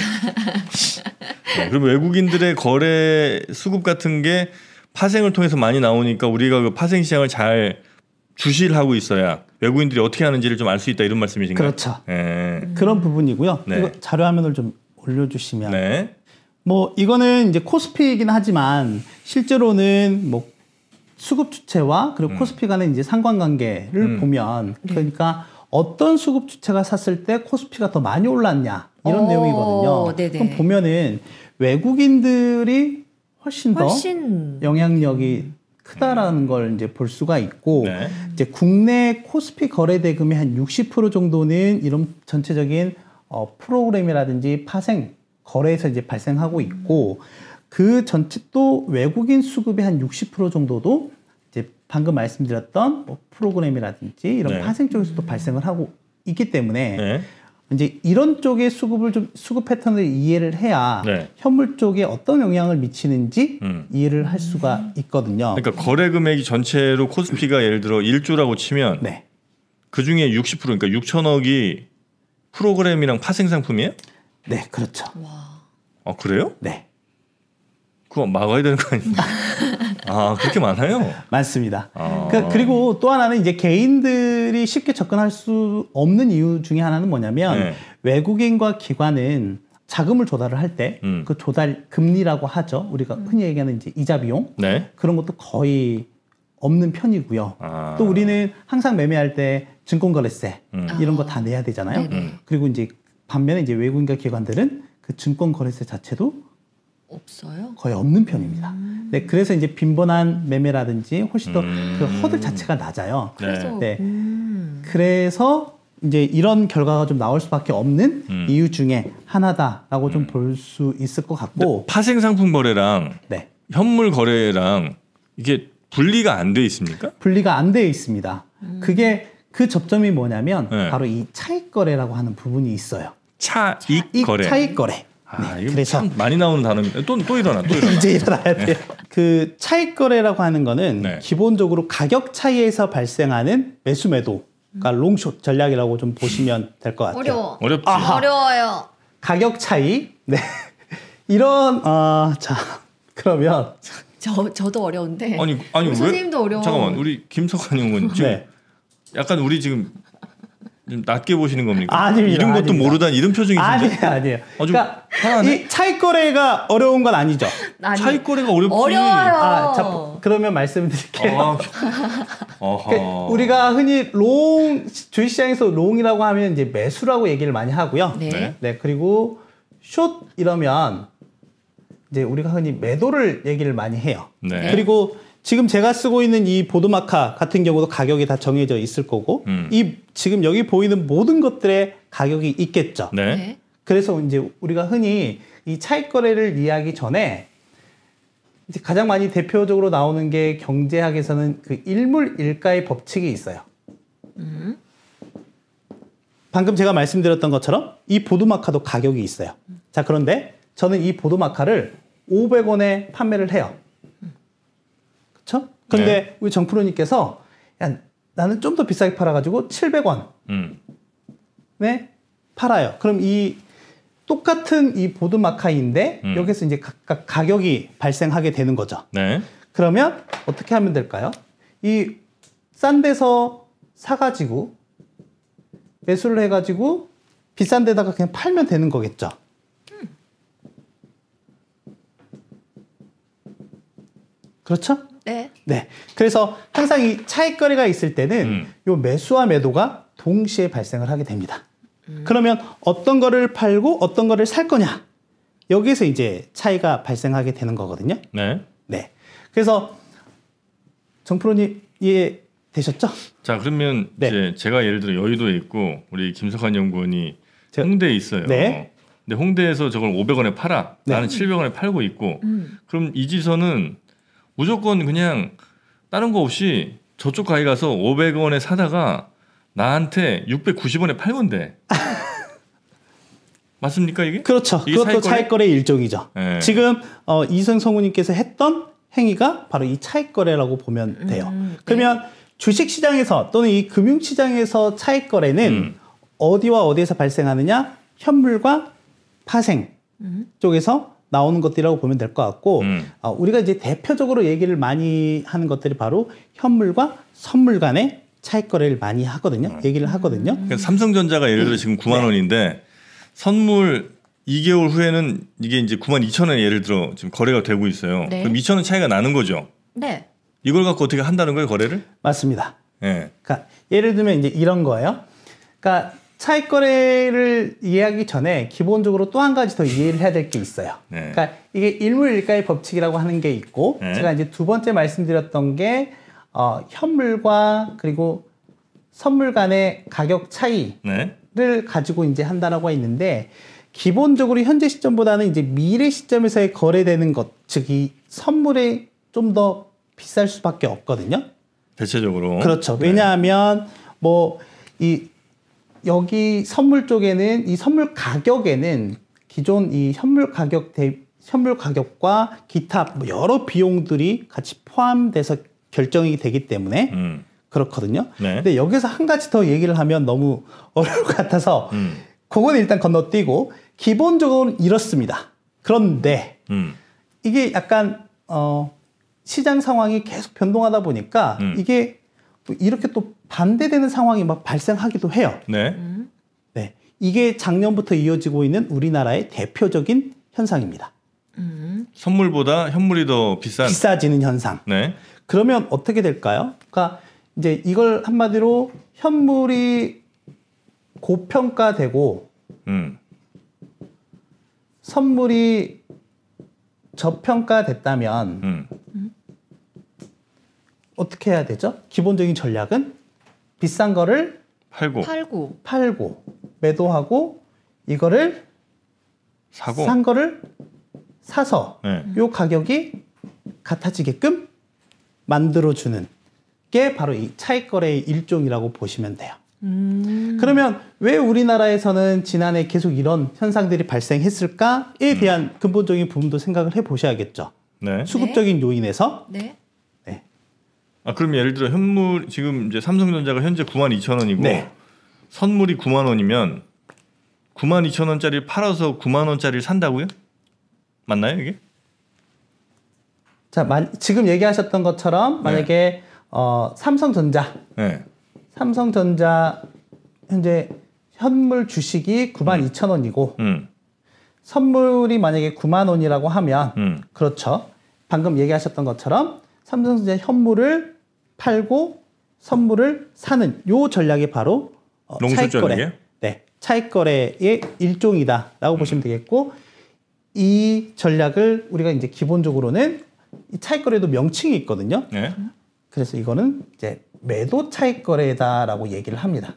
네, 그럼 외국인들의 거래 수급 같은 게 파생을 통해서 많이 나오니까 우리가 그 파생 시장을 잘 주시를 하고 있어야 외국인들이 어떻게 하는지를 좀 알 수 있다 이런 말씀이신가요? 그렇죠. 네. 그런 부분이고요. 네. 이거 자료 화면을 좀 올려주시면 네. 뭐 이거는 이제 코스피이긴 하지만 실제로는 뭐 수급 주체와 그리고 코스피 간의 이제 상관관계를 보면 그러니까 어떤 수급 주체가 샀을 때 코스피가 더 많이 올랐냐 이런 내용이거든요. 네네. 그럼 보면은 외국인들이 훨씬 더 영향력이 크다라는 걸 이제 볼 수가 있고 네. 이제 국내 코스피 거래 대금의 한 60% 정도는 이런 전체적인 프로그램이라든지 파생 거래에서 이제 발생하고 있고 그 전체 또 외국인 수급의 한 60% 정도도 이제 방금 말씀드렸던 뭐 프로그램이라든지 이런 네. 파생 쪽에서도 발생을 하고 있기 때문에 네. 이제 이런 쪽의 수급 패턴을 이해를 해야 네. 현물 쪽에 어떤 영향을 미치는지 이해를 할 수가 있거든요. 그러니까 거래 금액이 전체로 코스피가 예를 들어 1조라고 치면 네. 그 중에 60% 그러니까 6천억이 프로그램이랑 파생 상품이에요? 네, 그렇죠. 아 그래요? 네. 그거 막아야 되는 거 아니에요? 아 그렇게 많아요? 맞습니다. 아. 그리고 또 하나는 이제 개인들이 쉽게 접근할 수 없는 이유 중에 하나는 뭐냐면 네. 외국인과 기관은 자금을 조달을 할 때 그 조달 금리라고 하죠. 우리가 흔히 얘기하는 이제 이자 비용 네. 그런 것도 거의 없는 편이고요. 아. 또 우리는 항상 매매할 때 증권거래세 이런 거 다 내야 되잖아요. 그리고 이제 반면에 이제 외국인과 기관들은 그 증권거래세 자체도 없어요? 거의 없는 편입니다. 네, 그래서 이제 빈번한 매매라든지 훨씬 더 그 허들 자체가 낮아요. 그래서 네. 그래서 이제 이런 결과가 좀 나올 수밖에 없는 이유 중에 하나다라고 좀 볼 수 있을 것 같고 파생 상품 거래랑 네. 현물 거래랑 이게 분리가 안 돼 있습니까? 분리가 안 되어 있습니다. 그게 그 접점이 뭐냐면 네. 바로 이 차익 거래라고 하는 부분이 있어요. 차익 거래. 차익 거래. 아, 네, 이거 그래서 참 많이 나오는 단어입니다. 또 일어나. 이제 일어나야 돼요. 그 차익 거래라고 하는 거는 네. 기본적으로 가격 차이에서 발생하는 매수 매도, 그러니까 롱숏 전략이라고 좀 보시면 될 것 같아요. 어려워. 어렵지. 아하. 어려워요. 가격 차이. 네. 이런 자 그러면 저도 어려운데. 아니 왜? 선생님도 어려워. 잠깐만, 우리 김석환 의원은 지금 네. 약간 우리 지금 좀 낮게 보시는 겁니까? 아닙니다. 이런 것도 아닙니다. 모르다는 이런 표정이신데? 아니에요. 아주 그러니까 화나네? 이 차익 거래가 어려운 건 아니죠. 아니, 차익 거래가 어렵지. 어려워요. 자, 그러면 말씀드릴게요. 아, 어허. 그러니까 우리가 흔히 주식시장에서 롱이라고 하면 이제 매수라고 얘기를 많이 하고요. 네. 네, 그리고 숏 이러면 이제 우리가 흔히 매도를 얘기를 많이 해요. 네. 그리고 지금 제가 쓰고 있는 이 보드마카 같은 경우도 가격이 다 정해져 있을 거고, 이 지금 여기 보이는 모든 것들의 가격이 있겠죠. 네. 네. 그래서 이제 우리가 흔히 이 차익 거래를 이해하기 전에 이제 가장 많이 대표적으로 나오는 게 경제학에서는 그 일물일가의 법칙이 있어요. 방금 제가 말씀드렸던 것처럼 이 보드마카도 가격이 있어요. 자, 그런데 저는 이 보드마카를 500원에 판매를 해요. 그렇죠? 근데 네. 우리 정프로님께서 야, 나는 좀 더 비싸게 팔아가지고 700원 네 팔아요. 그럼 이 똑같은 이 보드마카인데 여기서 이제 각각 가격이 발생하게 되는 거죠. 네. 그러면 어떻게 하면 될까요? 이 싼 데서 사가지고 매수를 해가지고 비싼 데다가 그냥 팔면 되는 거겠죠. 그렇죠? 네. 네. 그래서 항상 이 차익 거래가 있을 때는 요 매수와 매도가 동시에 발생을 하게 됩니다. 그러면 어떤 거를 팔고 어떤 거를 살 거냐? 여기서 이제 차이가 발생하게 되는 거거든요. 네. 네. 그래서 정프로님 이해 되셨죠? 자, 그러면 네. 이제 제가 예를 들어 여의도에 있고 우리 김석환 연구원이 저- 홍대에 있어요. 네. 근데 홍대에서 저걸 500원에 팔아. 네. 나는 700원에 팔고 있고. 그럼 이지선은 무조건 그냥 다른 거 없이 저쪽 가게 가서 500원에 사다가 나한테 690원에 팔면 돼. 맞습니까 이게? 그렇죠. 이게 그것도 차익 거래? 차익 거래의 일종이죠. 네. 지금 이승 성우님께서 했던 행위가 바로 이 차익 거래라고 보면 돼요. 그러면 주식 시장에서 또는 이 금융 시장에서 차익 거래는 어디와 어디에서 발생하느냐? 현물과 파생 쪽에서 나오는 것들이라고 보면 될 것 같고 우리가 이제 대표적으로 얘기를 많이 하는 것들이 바로 현물과 선물 간의 차익 거래를 많이 하거든요. 얘기를 하거든요. 그러니까 삼성전자가 예를 들어 지금 9만 원인데 선물 2개월 후에는 이게 이제 9만 2천 원에 예를 들어 지금 거래가 되고 있어요. 네. 그럼 2천 원 차이가 나는 거죠. 네. 이걸 갖고 어떻게 한다는 거예요, 거래를? 맞습니다. 예. 그러니까 예를 들면 이제 이런 거예요. 그러니까 차익 거래를 이해하기 전에 기본적으로 또 한 가지 더 이해를 해야 될 게 있어요. 네. 그러니까 이게 일물일가의 법칙이라고 하는 게 있고 네. 제가 이제 두 번째 말씀드렸던 게 현물과 그리고 선물 간의 가격 차이를 네. 가지고 이제 한다라고 있는데 기본적으로 현재 시점보다는 이제 미래 시점에서의 거래되는 것, 즉 이 선물이 좀 더 비쌀 수밖에 없거든요. 대체적으로. 그렇죠. 네. 왜냐하면 여기 선물 쪽에는 이 선물 가격에는 기존 이 현물 가격과 기타 뭐 여러 비용들이 같이 포함돼서 결정이 되기 때문에 그렇거든요. 네. 근데 여기서 한 가지 더 얘기를 하면 너무 어려울 것 같아서 그건 일단 건너뛰고 기본적으로는 이렇습니다. 그런데 이게 약간 시장 상황이 계속 변동하다 보니까 이게 이렇게 또 반대되는 상황이 막 발생하기도 해요. 네. 네, 이게 작년부터 이어지고 있는 우리나라의 대표적인 현상입니다. 선물보다 현물이 더 비싸지는 현상. 네. 그러면 어떻게 될까요? 그러니까 이제 이걸 한마디로 현물이 고평가되고 선물이 저평가됐다면 어떻게 해야 되죠? 기본적인 전략은 비싼 거를 팔고 매도하고 이거를 사고 산 거를 사서 네. 요 가격이 같아지게끔 만들어주는 게 바로 이 차익거래의 일종이라고 보시면 돼요. 그러면 왜 우리나라에서는 지난해 계속 이런 현상들이 발생했을까에 대한 근본적인 부분도 생각을 해보셔야겠죠. 네. 수급적인 요인에서. 네. 네. 아 그럼 예를 들어 현물 지금 이제 삼성전자가 현재 92,000원이고 네. 선물이 9만 원이면 92,000원짜리를 팔아서 9만 원짜리를 산다고요? 맞나요 이게? 자, 지금 얘기하셨던 것처럼 만약에 삼성전자 현재 현물 주식이 92,000원이고 선물이 만약에 9만 원이라고 하면 그렇죠. 방금 얘기하셨던 것처럼 삼성전자 현물을 팔고 선물을 사는 요 전략이 바로 차익거래. 네, 차익거래의 일종이다라고 보시면 되겠고 이 전략을 우리가 이제 기본적으로는 이 차익거래도 명칭이 있거든요. 네. 그래서 이거는 이제 매도 차익거래다라고 얘기를 합니다.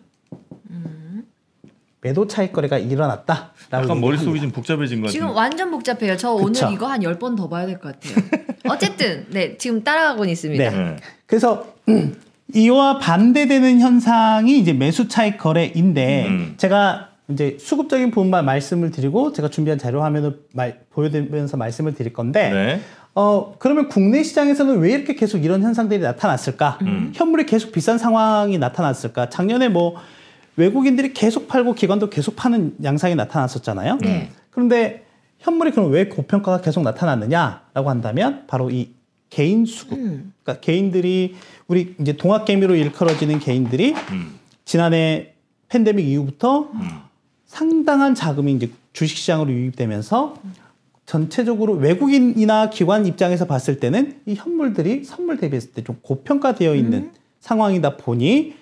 매도 차익거래가 일어났다라고 약간 머릿속이 합니다. 좀 복잡해진 것 같아요. 지금 완전 복잡해요. 저 그쵸? 오늘 이거 한 10번 더 봐야 될 것 같아요. 어쨌든 네, 지금 따라가고 있습니다. 네. 그래서 이와 반대되는 현상이 이제 매수 차익 거래인데 제가 이제 수급적인 부분만 말씀을 드리고 제가 준비한 자료 화면을 보여드리면서 말씀을 드릴 건데 네. 그러면 국내 시장에서는 왜 이렇게 계속 이런 현상들이 나타났을까? 현물이 계속 비싼 상황이 나타났을까? 작년에 뭐 외국인들이 계속 팔고 기관도 계속 파는 양상이 나타났었잖아요. 네. 그런데 현물이 그럼 왜 고평가가 계속 나타났느냐라고 한다면 바로 이 개인 수급. 그러니까 개인들이 우리 이제 동학개미로 일컬어지는 개인들이 지난해 팬데믹 이후부터 상당한 자금이 이제 주식시장으로 유입되면서 전체적으로 외국인이나 기관 입장에서 봤을 때는 이 현물들이 선물 대비했을 때 좀 고평가되어 있는 상황이다 보니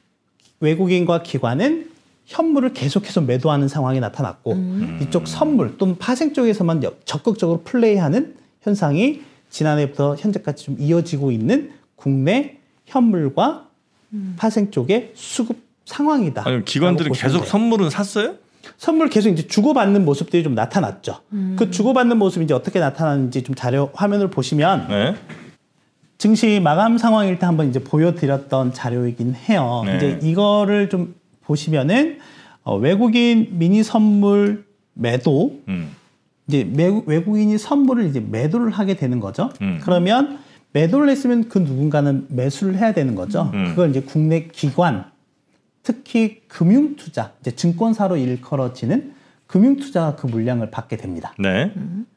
외국인과 기관은 현물을 계속해서 매도하는 상황이 나타났고 이쪽 선물 또는 파생 쪽에서만 적극적으로 플레이하는 현상이 지난해부터 현재까지 좀 이어지고 있는 국내 현물과 파생 쪽의 수급 상황이다. 아니, 기관들은 계속 선물은 샀어요? 선물 계속 이제 주고받는 모습들이 좀 나타났죠. 그 주고받는 모습이 이제 어떻게 나타나는지 좀 자료 화면을 보시면 네. 증시 마감 상황일 때 한번 이제 보여드렸던 자료이긴 해요. 네. 이제 이거를 좀 보시면은 외국인 미니 선물 매도 이제 외국인이 선물을 이제 매도를 하게 되는 거죠. 그러면 매도를 했으면 그 누군가는 매수를 해야 되는 거죠. 그걸 이제 국내 기관 특히 금융투자, 이제 증권사로 일컬어지는 금융투자가 그 물량을 받게 됩니다. 네.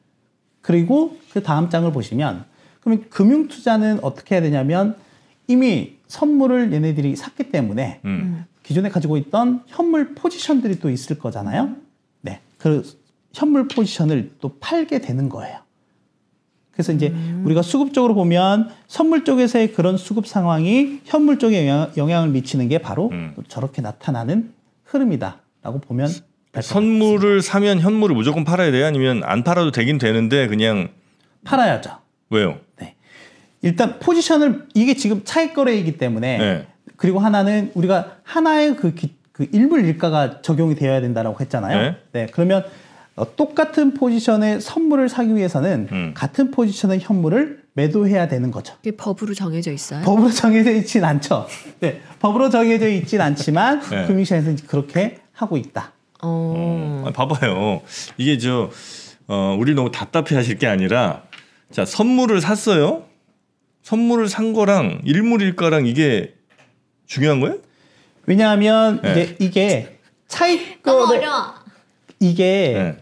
그리고 그 다음 장을 보시면 그러면 금융투자는 어떻게 해야 되냐면 이미 선물을 얘네들이 샀기 때문에 기존에 가지고 있던 현물 포지션들이 또 있을 거잖아요. 네, 그 현물 포지션을 또 팔게 되는 거예요. 그래서 이제 우리가 수급적으로 보면 선물 쪽에서의 그런 수급 상황이 현물 쪽에 영향을 미치는 게 바로 또 저렇게 나타나는 흐름이다라고 보면 될 것 같습니다. 선물을 사면 현물을 무조건 팔아야 돼요? 아니면 안 팔아도 되긴 되는데 그냥 팔아야죠. 왜요? 네. 일단 포지션을 이게 지금 차익 거래이기 때문에 네. 그리고 하나는 우리가 하나의 그 일물 일가가 적용이 되어야 된다라고 했잖아요. 네. 네. 그러면 똑같은 포지션의 선물을 사기 위해서는 같은 포지션의 현물을 매도해야 되는 거죠. 그게 법으로 정해져 있어요? 법으로 정해져 있진 않죠. 네. 법으로 정해져 있진 않지만 네. 금융시장에서 그렇게 하고 있다. 아니, 봐봐요. 이게 우리 너무 답답해 하실 게 아니라 자, 선물을 샀어요. 선물을 산 거랑 일물일가랑 이게 중요한 거예요? 왜냐하면 네. 이게 차익 너무 거래 어려워. 이게 네.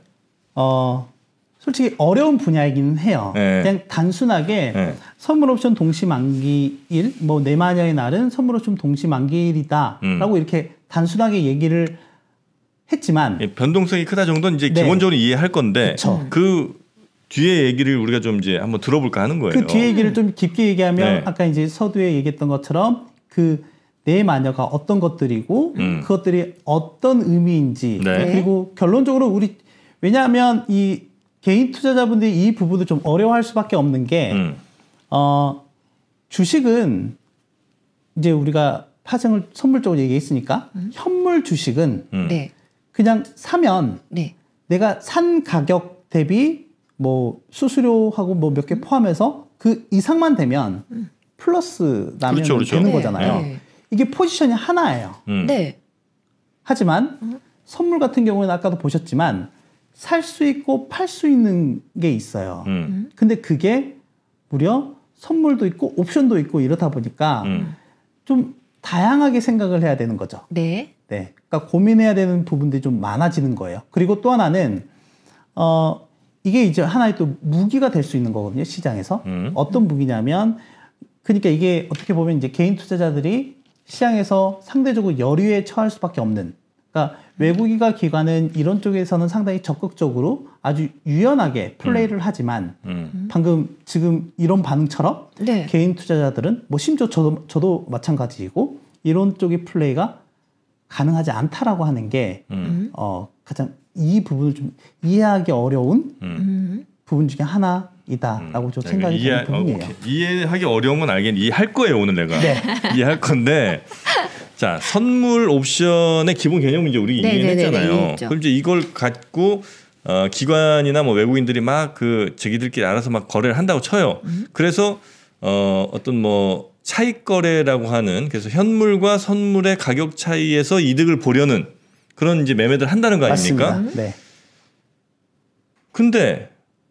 솔직히 어려운 분야이기는 해요. 네. 그냥 단순하게 네. 선물 옵션 동시 만기일, 뭐 내 마녀의 날은 선물 옵션 동시 만기일이다라고 이렇게 단순하게 얘기를 했지만 변동성이 크다 정도는 이제 네. 기본적으로 이해할 건데 그쵸. 그 뒤에 얘기를 우리가 좀 이제 한번 들어볼까 하는 거예요. 그 뒤에 얘기를 좀 깊게 얘기하면 네. 아까 이제 서두에 얘기했던 것처럼 그 내 마녀가 어떤 것들이고 그것들이 어떤 의미인지 네. 그리고 결론적으로 왜냐하면 이 개인 투자자분들이 이 부분을 좀 어려워할 수밖에 없는 게 주식은 이제 우리가 파생을 선물 쪽으로 얘기했으니까 현물 주식은 네. 그냥 사면 네. 내가 산 가격 대비 뭐 수수료하고 뭐 몇 개 포함해서 그 이상만 되면 플러스 나면 그렇죠, 그렇죠. 되는 네, 거잖아요. 네. 이게 포지션이 하나예요. 네. 하지만 선물 같은 경우에는 아까도 보셨지만 살 수 있고 팔 수 있는 게 있어요. 근데 그게 무려 선물도 있고 옵션도 있고 이러다 보니까 좀 다양하게 생각을 해야 되는 거죠. 네. 네. 그러니까 고민해야 되는 부분들이 좀 많아지는 거예요. 그리고 또 하나는 이게 이제 하나의 또 무기가 될 수 있는 거거든요, 시장에서. 어떤 무기냐면 그러니까 이게 어떻게 보면 이제 개인 투자자들이 시장에서 상대적으로 여류에 처할 수밖에 없는, 그러니까 외국인과 기관은 이런 쪽에서는 상당히 적극적으로 아주 유연하게 플레이를 하지만 방금 지금 이런 반응처럼 네. 개인 투자자들은 뭐 심지어 저도 마찬가지이고 이런 쪽의 플레이가 가능하지 않다라고 하는 게 가장 이 부분을 좀 이해하기 어려운 부분 중에 하나이다라고 좀 생각이 드는 부분이에요. 이해하기 어려운 건 알겠는데 이해할 거예요, 오늘 내가. 네. 이해할 건데. 자, 선물 옵션의 기본 개념은 이제 우리 이해했잖아요. 그럼 이제 이걸 갖고 기관이나 뭐 외국인들이 막 그 자기들끼리 알아서 막 거래를 한다고 쳐요. 그래서 어떤 뭐 차익 거래라고 하는, 그래서 현물과 선물의 가격 차이에서 이득을 보려는 그런 이제 매매들 한다는 거 아닙니까? 맞습니다. 네. 근데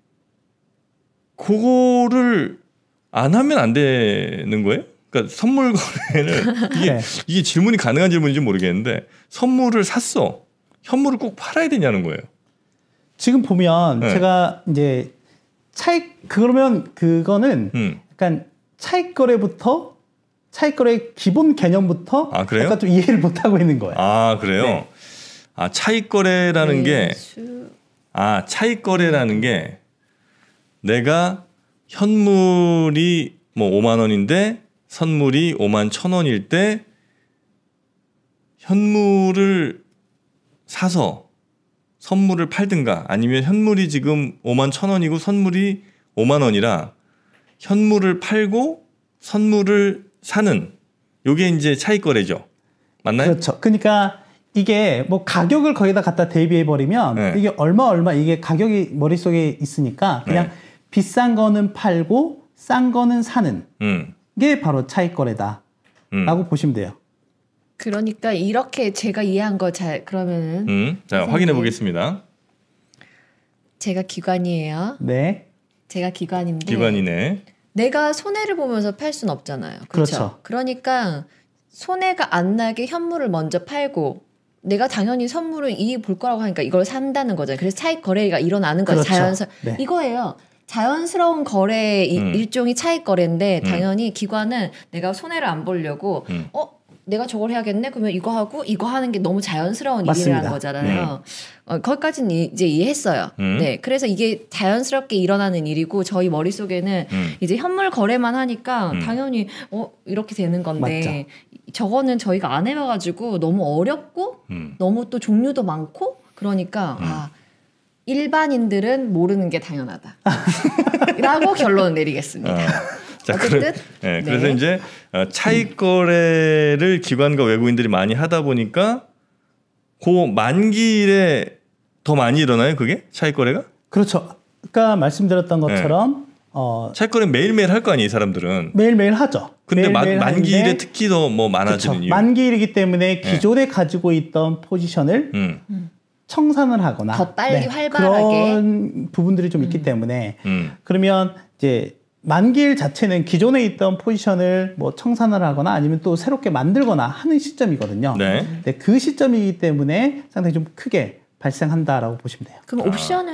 그거를 안 하면 안 되는 거예요? 그러니까 선물 거래는 이게 질문이 가능한 질문인지 모르겠는데 선물을 샀어. 현물을 꼭 팔아야 되냐는 거예요. 지금 보면 제가 이제 차익 그러면 그거는 약간 차익 거래부터 차익 거래 기본 개념부터 그래요? 약간 좀 이해를 못 하고 있는 거예요. 그래요? 네. 차익 거래라는 게 차익 거래라는 게 내가 현물이 뭐 5만 원인데 선물이 5만 1,000원일 때 현물을 사서 선물을 팔든가, 아니면 현물이 지금 5만 1,000원이고 선물이 5만 원이라 현물을 팔고 선물을 사는, 요게 이제 차익 거래죠. 맞나요? 그렇죠. 그러니까 이게 뭐 가격을 거기다 갖다 대비해 버리면 이게 얼마 이게 가격이 머릿속에 있으니까 그냥 비싼 거는 팔고 싼 거는 사는 게 바로 차익 거래다라고 보시면 돼요. 그러니까 이렇게 제가 이해한 거 잘 그러면은 자, 확인해 보겠습니다. 제가 기관이에요. 네. 제가 기관인데 기관이네. 내가 손해를 보면서 팔 수는 없잖아요. 그렇죠? 그렇죠. 그러니까 손해가 안 나게 현물을 먼저 팔고 내가 당연히 선물을 이익 볼 거라고 하니까 이걸 산다는 거잖아요. 그래서 차익 거래가 일어나는 거죠. 그렇죠. 네. 이거예요. 자연스러운 거래 일종이 차익 거래인데 당연히 기관은 내가 손해를 안 보려고 내가 저걸 해야겠네. 그러면 이거 하고 이거 하는 게 너무 자연스러운 일이라는 거잖아요. 거기까지는 이제 이해했어요. 네, 그래서 이게 자연스럽게 일어나는 일이고 저희 머릿속에는 이제 현물 거래만 하니까 당연히 이렇게 되는 건데 맞죠. 저거는 저희가 안 해봐가지고 너무 어렵고 너무 또 종류도 많고 그러니까 일반인들은 모르는 게 당연하다. 라고 결론을 내리겠습니다. 자, 그래서 이제 차익 거래를 기관과 외국인들이 많이 하다 보니까 그 만기일에 더 많이 일어나요, 그게? 차익 거래가? 그렇죠. 아까 말씀드렸던 것처럼 차익 거래는 매일매일 할 거 아니에요, 이 사람들은. 매일매일 하죠. 근데 매일매일 만기일에 특히 더 뭐 많아지는 그렇죠. 이유. 만기일이기 때문에 기존에 가지고 있던 포지션을 청산을 하거나 더 빨리 활발하게 그런 부분들이 좀 있기 때문에 그러면 이제 만기일 자체는 기존에 있던 포지션을 뭐 청산을 하거나 아니면 또 새롭게 만들거나 하는 시점이거든요. 네. 네, 그 시점이기 때문에 상당히 좀 크게 발생한다라고 보시면 돼요. 그럼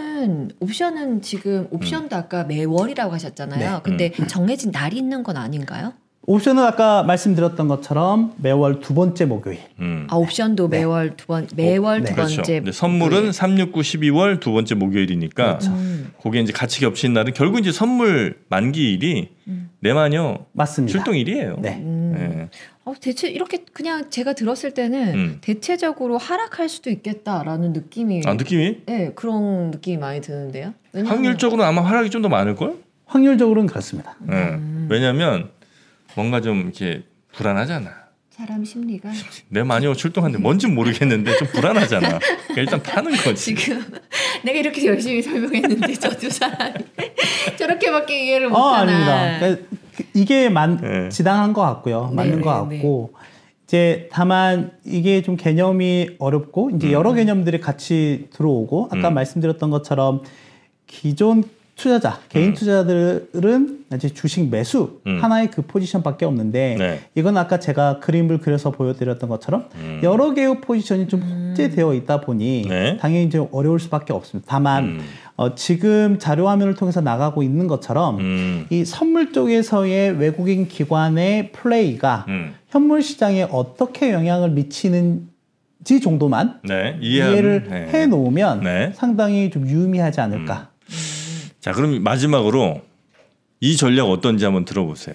옵션은 지금 옵션도 아까 매월이라고 하셨잖아요. 네. 근데 정해진 날이 있는 건 아닌가요? 옵션은 아까 말씀드렸던 것처럼 매월 두 번째 목요일. 옵션도 매월 두 번째. 그렇죠. 근데 선물은 3, 6, 9, 12월 두 번째 목요일이니까 그게 이제 같이 겹친 날은 결국 이제 선물 만기일이 내마녀 맞습니다. 출동일이에요. 네. 네. 대체 이렇게 그냥 제가 들었을 때는 대체적으로 하락할 수도 있겠다라는 느낌이 느낌이? 네, 그런 느낌이 많이 드는데요. 확률적으로 아마 하락이 좀 더 많을 걸? 확률적으로는 그렇습니다. 왜냐하면 뭔가 좀 이렇게 불안하잖아. 사람 심리가 내 마녀 출동하는데 뭔지 모르겠는데 좀 불안하잖아. 일단 파는 거지. 지금 내가 이렇게 열심히 설명했는데 저 두 사람이 저렇게밖에 이해를 못하나. 아닙니다. 그러니까 이게 지당한 것 같고요. 맞는 것 같고 이제 다만 이게 좀 개념이 어렵고 이제 여러 개념들이 같이 들어오고 아까 말씀드렸던 것처럼 기존 투자자, 개인 투자자들은 이제 주식 매수 하나의 그 포지션밖에 없는데 이건 아까 제가 그림을 그려서 보여드렸던 것처럼 여러 개의 포지션이 좀 혼재되어 있다 보니 당연히 좀 어려울 수밖에 없습니다. 다만 지금 자료 화면을 통해서 나가고 있는 것처럼 이 선물 쪽에서의 외국인 기관의 플레이가 현물 시장에 어떻게 영향을 미치는지 정도만 이해를 해놓으면 상당히 좀 유의미하지 않을까. 자, 그럼 마지막으로 이 전략 어떤지 한번 들어보세요.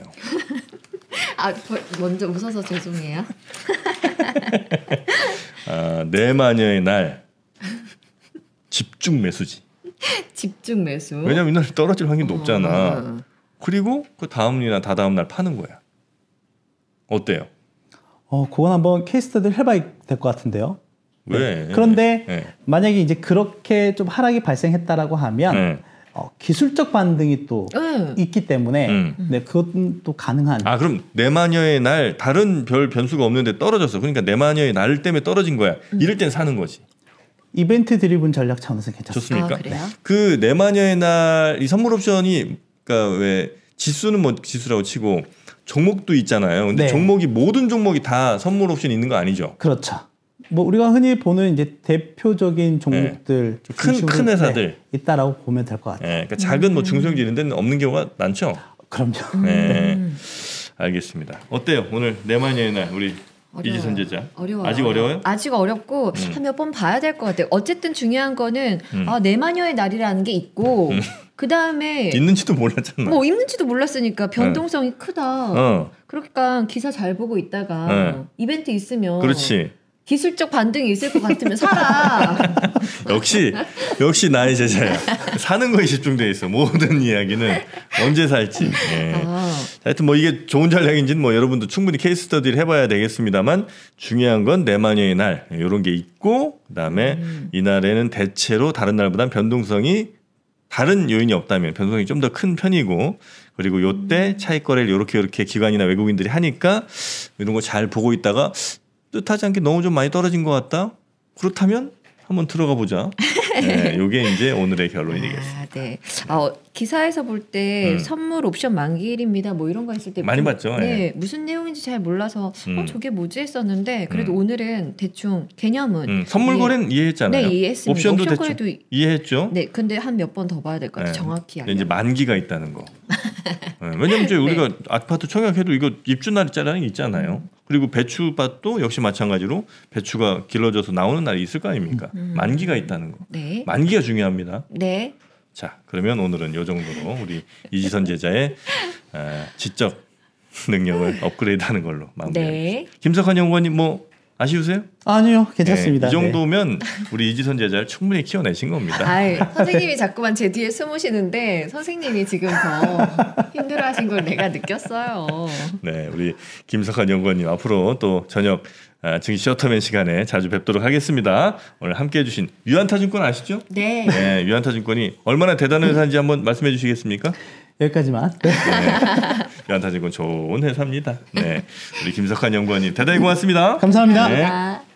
먼저 웃어서 죄송해요. 내 마녀의 날 집중 매수지. 집중 매수. 왜냐면 이날 떨어질 확률이 높잖아. 그리고 그 다음이나 다다음 날 파는 거야. 어때요? 그건 한번 케이스 스터디를 해봐야 될 것 같은데요. 왜? 그런데 만약에 이제 그렇게 좀 하락이 발생했다라고 하면 기술적 반등이 또 있기 때문에 그것은 또 가능한. 그럼 내 마녀의 날 다른 별 변수가 없는데 떨어졌어. 그러니까 내 마녀의 날 때문에 떨어진 거야. 이럴 땐 사는 거지. 이벤트 드리븐 전략 차원에서 괜찮습니다. 좋습니까? 그래요? 그 내 마녀의 날 이 선물 옵션이 그러니까 왜 지수는 뭐 지수라고 치고 종목도 있잖아요. 근데 종목이 모든 종목이 다 선물 옵션이 있는 거 아니죠? 그렇죠. 뭐 우리가 흔히 보는 이제 대표적인 종목들 큰 회사들 있다라고 보면 될 것 같아요. 그러니까 작은 뭐 중소형주 이런 데는 없는 경우가 많죠. 그럼요. 알겠습니다. 어때요? 오늘 내 마녀의 날 우리 이지선 제자. 어려워요. 아직 어려워요? 아직 어렵고 한 몇 번 봐야 될 것 같아요. 어쨌든 중요한 거는 내 마녀의 날이라는 게 있고 그 다음에 있는지도 몰랐잖아. 뭐 있는지도 몰랐으니까 변동성이 크다. 그러니까 기사 잘 보고 있다가 이벤트 있으면 그렇지. 기술적 반등이 있을 것 같으면 사라. 역시 나의 제자야. 사는 거에 집중돼 있어. 모든 이야기는 언제 살지. 하여튼 뭐 이게 좋은 전략인지는 뭐 여러분도 충분히 케이스 스터디를 해봐야 되겠습니다만 중요한 건 내 마녀의 날 이런 게 있고 그다음에 이날에는 대체로 다른 날보다 변동성이 다른 요인이 없다면 변동성이 좀 더 큰 편이고 그리고 요때 차익 거래를 이렇게 기관이나 외국인들이 하니까 이런 거 잘 보고 있다가 뜻하지 않게 너무 좀 많이 떨어진 것 같다. 그렇다면 한번 들어가 보자. 이게 이제 오늘의 결론이 되겠습니다. 네. 기사에서 볼 때 선물 옵션 만기일입니다. 뭐 이런 거 했을 때 많이 봤죠. 네, 무슨 내용인지 잘 몰라서 저게 뭐지 했었는데 그래도 오늘은 대충 개념은 선물 거래는 이해했잖아요. 네, 이해했습니다. 옵션도 옵션 대충 거래도 이해했죠. 네, 근데 한 몇 번 더 봐야 될 것 같아요. 정확히 알려. 이제 만기가 있다는 거. 왜냐면 이제 우리가 아파트 청약해도 이거 입주 날짜라는 게 있잖아요. 그리고 배추밭도 역시 마찬가지로 배추가 길러져서 나오는 날이 있을 거 아닙니까? 만기가 있다는 거. 네. 만기가 중요합니다. 네. 자, 그러면 오늘은 이 정도로 우리 이지선 제자의 지적 능력을 업그레이드하는 걸로 마무리하겠습니다. 네. 김석환 연구원님 뭐 아쉬우세요? 아니요, 괜찮습니다. 이 정도면 우리 이지선 제자를 충분히 키워내신 겁니다. 선생님이 자꾸만 제 뒤에 숨으시는데 선생님이 지금 더 힘들어하신 걸 내가 느꼈어요. 네, 우리 김석환 연구원님 앞으로 또 저녁 증시 셔터맨 시간에 자주 뵙도록 하겠습니다. 오늘 함께해 주신 유한타증권 아시죠? 네. 네, 유한타증권이 얼마나 대단한 회사인지 한번 말씀해 주시겠습니까? 여기까지만. 네. 유한타증권 좋은 회사입니다. 네, 우리 김석환 연구원님 대단히 고맙습니다. 감사합니다. 감사합니다.